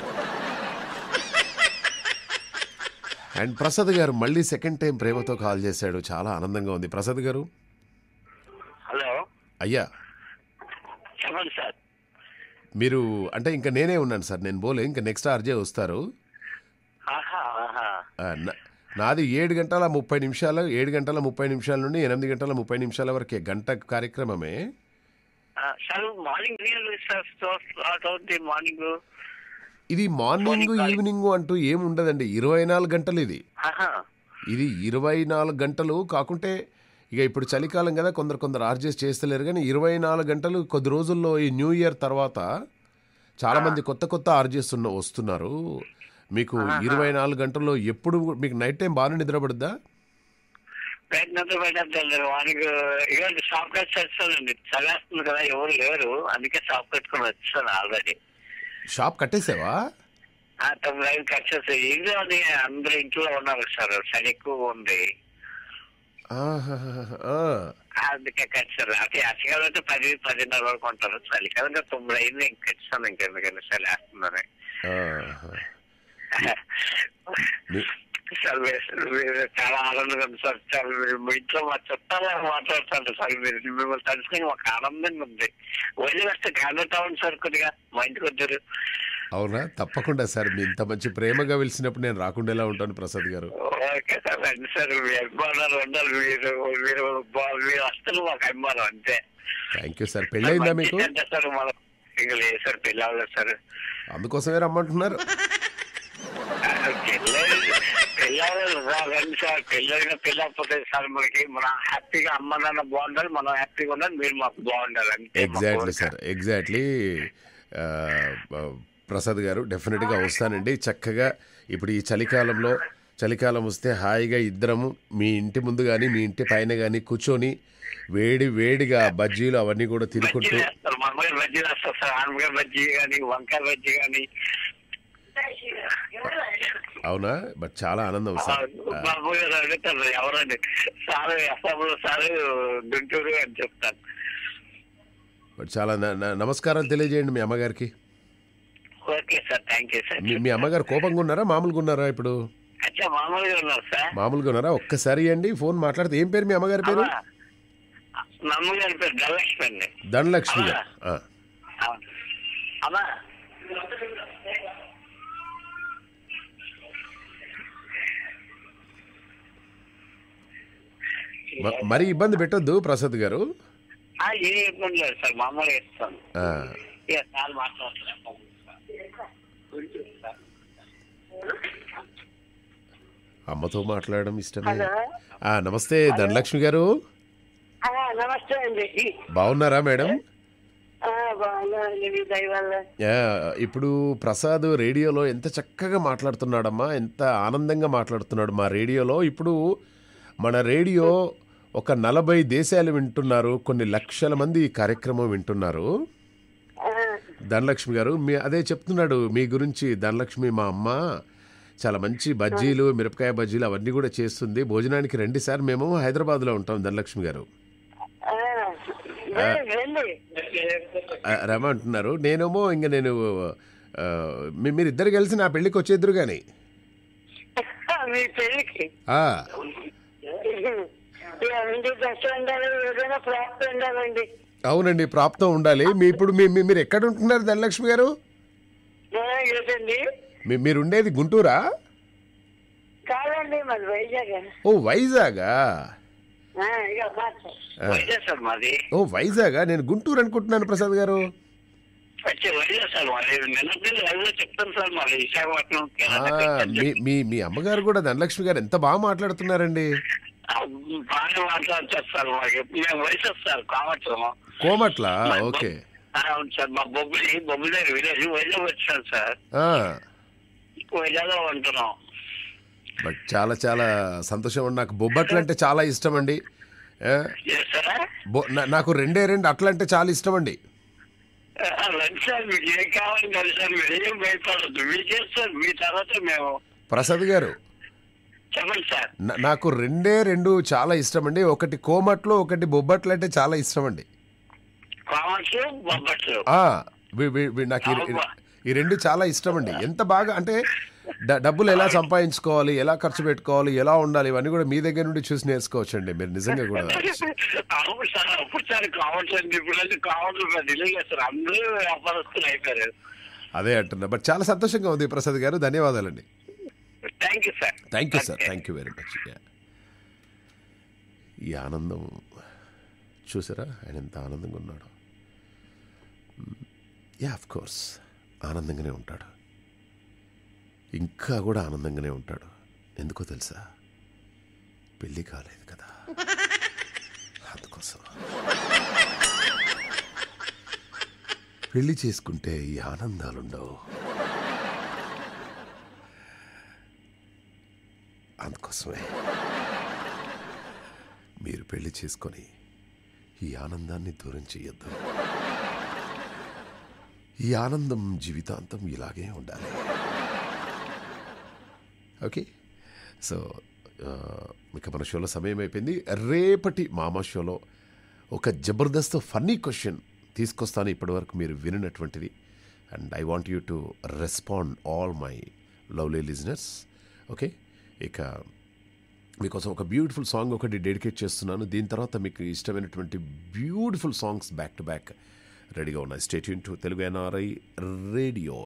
అండ్ ప్రసాద్ గారు మళ్ళీ సెకండ్ టైం ప్రేమతో కాల్ చేశాడు. చాలా ఆనందంగా ఉంది. ప్రసాద్ గారు హలో అయ్యా, చెప్పండి సార్. మీరు అంటే ఇంకా నేనే ఉన్నాను సార్, నేను పోలే. ఇంకా నెక్స్ట్ ఆర్జే వస్తారు. ఆహా ఆహా ఆ, నా- నాది ఏడు గంటల ముప్పై నిమిషాలు ఏడు గంటల ముప్పై నిమిషాల నుండి ఎనిమిది గంటల ముప్పై నిమిషాల వరకే గంట కార్యక్రమమే. ఆ, సార్ మార్నింగ్ సార్ స్టార్ట్ అవుతుంది మార్నింగ్. ఇది మార్నింగ్ ఈవినింగ్ అంటూ ఏమి ఉండదండి. ఇరవై నాలుగు గంటలు ఇది. ఆహా ఇది ఇరవై నాలుగు గంటలు కాకుంటే ఇక ఇప్పుడు చలికాలం కదా, కొందరు కొందరు ఆర్జెస్ చేస్తలేరు. కానీ ఇరవై నాలుగు గంటలు కొద్ది రోజుల్లో ఈ న్యూ ఇయర్ తర్వాత చాలామంది కొత్త కొత్త ఆర్జెస్ ఉన్న వస్తున్నారు. మీకు ఇరవై నాలుగు గంటల్లో ఎప్పుడు మీకు నైట్ టైం బాగానే నిద్రపడుద్దా? ప్రయత్నంతో పెట్టారు మార్నింగ్. ఇక షాప్ కట్ చేస్తానండి, చదివేస్తుంది కదా, ఎవరు లేరు, అందుకే షాప్ కట్టుకుని వచ్చాను ఆల్రెడీ. షాప్ కట్టేసావా? తొమ్మిది ఐదు కట్ చేస్తాయి. ఇది అది అందరూ ఇంట్లో ఉన్నారు సార్, చలి ఎక్కువ ఉంది, ఆహాహాహా. ఆ. అందుకే కట్టారు. అంటే అసలు అయితే పది పదిన్నర వరకు ఉంటారు. చలికాలంగా తొమ్మిది అయింది ఇంక కట్టాను, ఇంకెందుకని చలి వేస్తుందని. ఆహా. మీ- సార్ మీరు మీరు చాలా ఆనందంగా ఉంది సార్. సార్ మీరు మీ ఇంట్లో మా చుట్టాలు మాట్లాడుతారు సార్. మీరు మిమ్మల్ని తలుచుకుని ఒక ఆనందంగా ఉంది. వదిలి వస్తే గాంధీ టౌన్ సార్ కొద్దిగా మా ఇంటికి వచ్చారు. అవునా, తప్పకుండా సార్. మీ ఇంత మంచి ప్రేమగా వెలిసినప్పుడు నేను రాకుండా ఎలా ఉంటాను ప్రసాద్ గారు. ఓకే సార్, రండి సార్. మీ అభిమానాలు ఉండాలి. మీరు మీరు బా- మీరు అసలు మాకు అభిమానం అంతే. Thank you sir. పెళ్ళయిందా మీకు? మంచిది సార్. మనం ఇంకా లేదు సార్, పెళ్ళి అవ్వలేదు సార్. అందుకోసమే రమ్మంటున్నారు. పెళ్ళి పెళ్ళి అవ్వలేదు సార్. రండి సార్. పెళ్ళైనా పెళ్ళి అవ్వకపోతే సార్ మనకి మన హ్యాపీగా అమ్మ నాన్న బాగుండాలి, మనం హ్యాపీగా ఉండాలి, మీరు మాకు బాగుండాలి అంతే. మా ఎగ్జాక్ట్లీ కోరిక. Sir, exactly. ప్రసాద్ గారు డెఫినెట్గా వస్తానండి. చక్కగా ఇప్పుడు ఈ చలికాలంలో చలికాలం వస్తే హాయిగా ఇద్దరము మీ ఇంటి ముందు కానీ మీ ఇంటి పైన కానీ కూర్చొని వేడి వేడిగా బజ్జీలు అవన్నీ కూడా తినుకుంటూ. బజ్జీలు వేస్తారు, మా అమ్మగారు బజ్జీలు వేస్తారు సార్. ఆనపకాయ బజ్జీ కానీ వంకాయ బజ్జీ కానీ. అవునా, బట్ చాలా ఆనందం సార్. మా అమ్మగారు అడుగుతారు ఎవరండి సార్, అస్సాంలో సార్ గుంటూరు అని చెప్తాను. బట్ చాలా న- న- నమస్కారాలు తెలియజేయండి మీ అమ్మగారికి. Okay sir, thank you sir. మీ మీ అమ్మగారు కోపంగా ఉన్నారా మామూలుగా ఉన్నారా? ఇప్పుడు అచ్చా మామూలుగా ఉన్నారు సార్. మామూలుగా ఉన్నారా? ఒక్కసారి అండి ఫోన్ మాట్లాడితే. ఏం పేరు మీ అమ్మగారి పేరు? అమ్మా, మా అమ్మగారి పేరు ధనలక్ష్మి అండి. ధనలక్ష్మి గారు. ఆ. అవును. అమ్మా మ- మరీ ఇబ్బంది పెట్టొద్దు ప్రసాద్ గారు. ఆ, ఏ ఇబ్బంది లేదు సార్, మామూలుగా ఇస్తాను. ఆ. ఇక సార్ మాట్లాడుతున్నాను. అమ్మతో మాట్లాడడం ఇష్టమే. హలో. ఆ, నమస్తే ధనలక్ష్మి గారు. ఆ, నమస్తే అండి. బాగున్నారా మేడం? ఆ, బాగున్నానండి మీ దయ వల్ల. యా, ఇప్పుడు ప్రసాద్ రేడియోలో ఎంత చక్కగా మాట్లాడుతున్నాడమ్మా, ఎంత ఆనందంగా మాట్లాడుతున్నాడు మా రేడియోలో. ఇప్పుడు మన రేడియో ఒక నలభై దేశాలు వింటున్నారు, కొన్ని లక్షల మంది ఈ కార్యక్రమం వింటున్నారు. ఆ, ధనలక్ష్మి గారు మీ అదే చెప్తున్నాడు మీ గురించి. ధనలక్ష్మి మా అమ్మ చాలా మంచి బజ్జీలు, మిరపకాయ బజ్జీలు అవన్నీ కూడా చేస్తుంది. భోజనానికి రండి సార్, మేము హైదరాబాద్లో ఉంటాం ధనలక్ష్మి గారు ఆ, రండి. ఆ, రమ అంటున్నారు. నేనేమో ఇంక నేను ఆ, మీ- మీరిద్దరు కలిసి నా పెళ్ళికి వచ్చేద్దరు కానీ. మీ పెళ్ళికి ఏమండి దశ ఉండాలి, ఏదైనా ప్రాప్తి ఉండాలండి. అవునండి, ప్రాప్తం ఉండాలి. మీ ఇప్పుడు మీ మీ- మీరు ఎక్కడ ఉంటున్నారు ధనలక్ష్మి గారు? ఆ, ఏదండి మీ- మీరు ఉండేది గుంటూరా? కాదండి మాది వైజాగ్. ఓ వైజాగా? ఆ, ఇక మార్చు. వైజాగ్ సార్ మాది. ఓ వైజాగా? నేను గుంటూరు అనుకుంటున్నాను ప్రసాద్ గారు. వచ్చే వైజాగ్ సార్ మాది. నిన్న లైవ్లో చెప్తాను సార్ మాది విశాఖపట్నం. ఆ, మీ మీ మీ అమ్మగారు కూడా ధనలక్ష్మి గారు ఎంత బాగా మాట్లాడుతున్నారండి. బాగా మాట్లాడతారు సార్ మాకు. మేము వైజాగ్ సార్ కావచ్చు. కోమట్ల? ఓకే. అవును సార్, మా బొబ్బులి బొబ్బులి విలేజ్ వైజాగ్ వచ్చాను సార్. ఆ, వైజాగ్ లో ఉంటున్నాం. బట్ చాలా చాలా సంతోషం అండి. నాకు బొబ్బట్లు అంటే చాలా ఇష్టం అండి. ఆ, చేస్తారా బొ- నా- నాకు రెండే రెండు అట్లా అంటే చాలా ఇష్టం అండి. లంచ్ సార్, మీకు ఏం కావాలి కదా సార్, మీరు ఏం భయపడద్దు. మీరు చేస్తారు, మీ తర్వాత మేము. ప్రసాద్ గారు చెప్పండి సార్. నా- నాకు రెండే రెండు చాలా ఇష్టం అండి. ఒకటి కోమట్లు, ఒకటి బొబ్బట్లు అంటే చాలా ఇష్టం అండి. కావచ్చు బొబ్బట్లు. ఆ, వి- వి- వి- నాకు ఈ- ఈ- ఈ రెండు చాలా ఇష్టం అండి. ఎంత బాగా అంటే డ- డబ్బులు ఎలా సంపాదించుకోవాలి, ఎలా ఖర్చు పెట్టుకోవాలి, ఎలా ఉండాలి, ఇవన్నీ కూడా మీ దగ్గర నుండి చూసి నేర్చుకోవచ్చు అండి మీరు నిజంగా కూడా. అవును సార్, అప్పుడు సార్ కావచ్చు అండి. ఇప్పుడు కావచ్చు తెలియదు. అందరూ వ్యాపారస్తులు అయిపోయారు. అదే అంటున్నా. బట్ చాలా సంతోషంగా ఉంది ప్రసాద్ గారు, ధన్యవాదాలండి. Thank you sir. Thank you sir, thank you very much. ఈ ఆనందం చూసారా, ఆయన ఎంత ఆనందంగా ఉన్నాడు. యా, ఆఫ్ కోర్స్ ఆనందంగానే ఉంటాడు, ఇంకా కూడా ఆనందంగానే ఉంటాడు. ఎందుకో తెలుసా, పెళ్ళి కాలేదు కదా, అందుకోసం. పెళ్ళి చేసుకుంటే ఈ ఆనందాలు ఉండవు, అందుకోసమే మీరు పెళ్లి చేసుకొని ఈ ఆనందాన్ని దూరం చేయొద్దు. ఈ ఆనందం జీవితాంతం ఇలాగే ఉండాలి. ఓకే, సో ఇక మన షోలో సమయం అయిపోయింది. రేపటి మామా షోలో ఒక జబర్దస్త్ ఫన్నీ క్వశ్చన్ తీసుకొస్తాను, ఇప్పటివరకు మీరు వినినటువంటిది. And I want you to respond all my lovely listeners. Okay, ఇక మీకోసం ఒక బ్యూటిఫుల్ సాంగ్ ఒకటి డెడికేట్ చేస్తున్నాను. దీని తర్వాత మీకు ఇష్టమైనటువంటి beautiful songs back to back రెడీగా ఉన్నాయి. Stay tune to Telugu NRI radio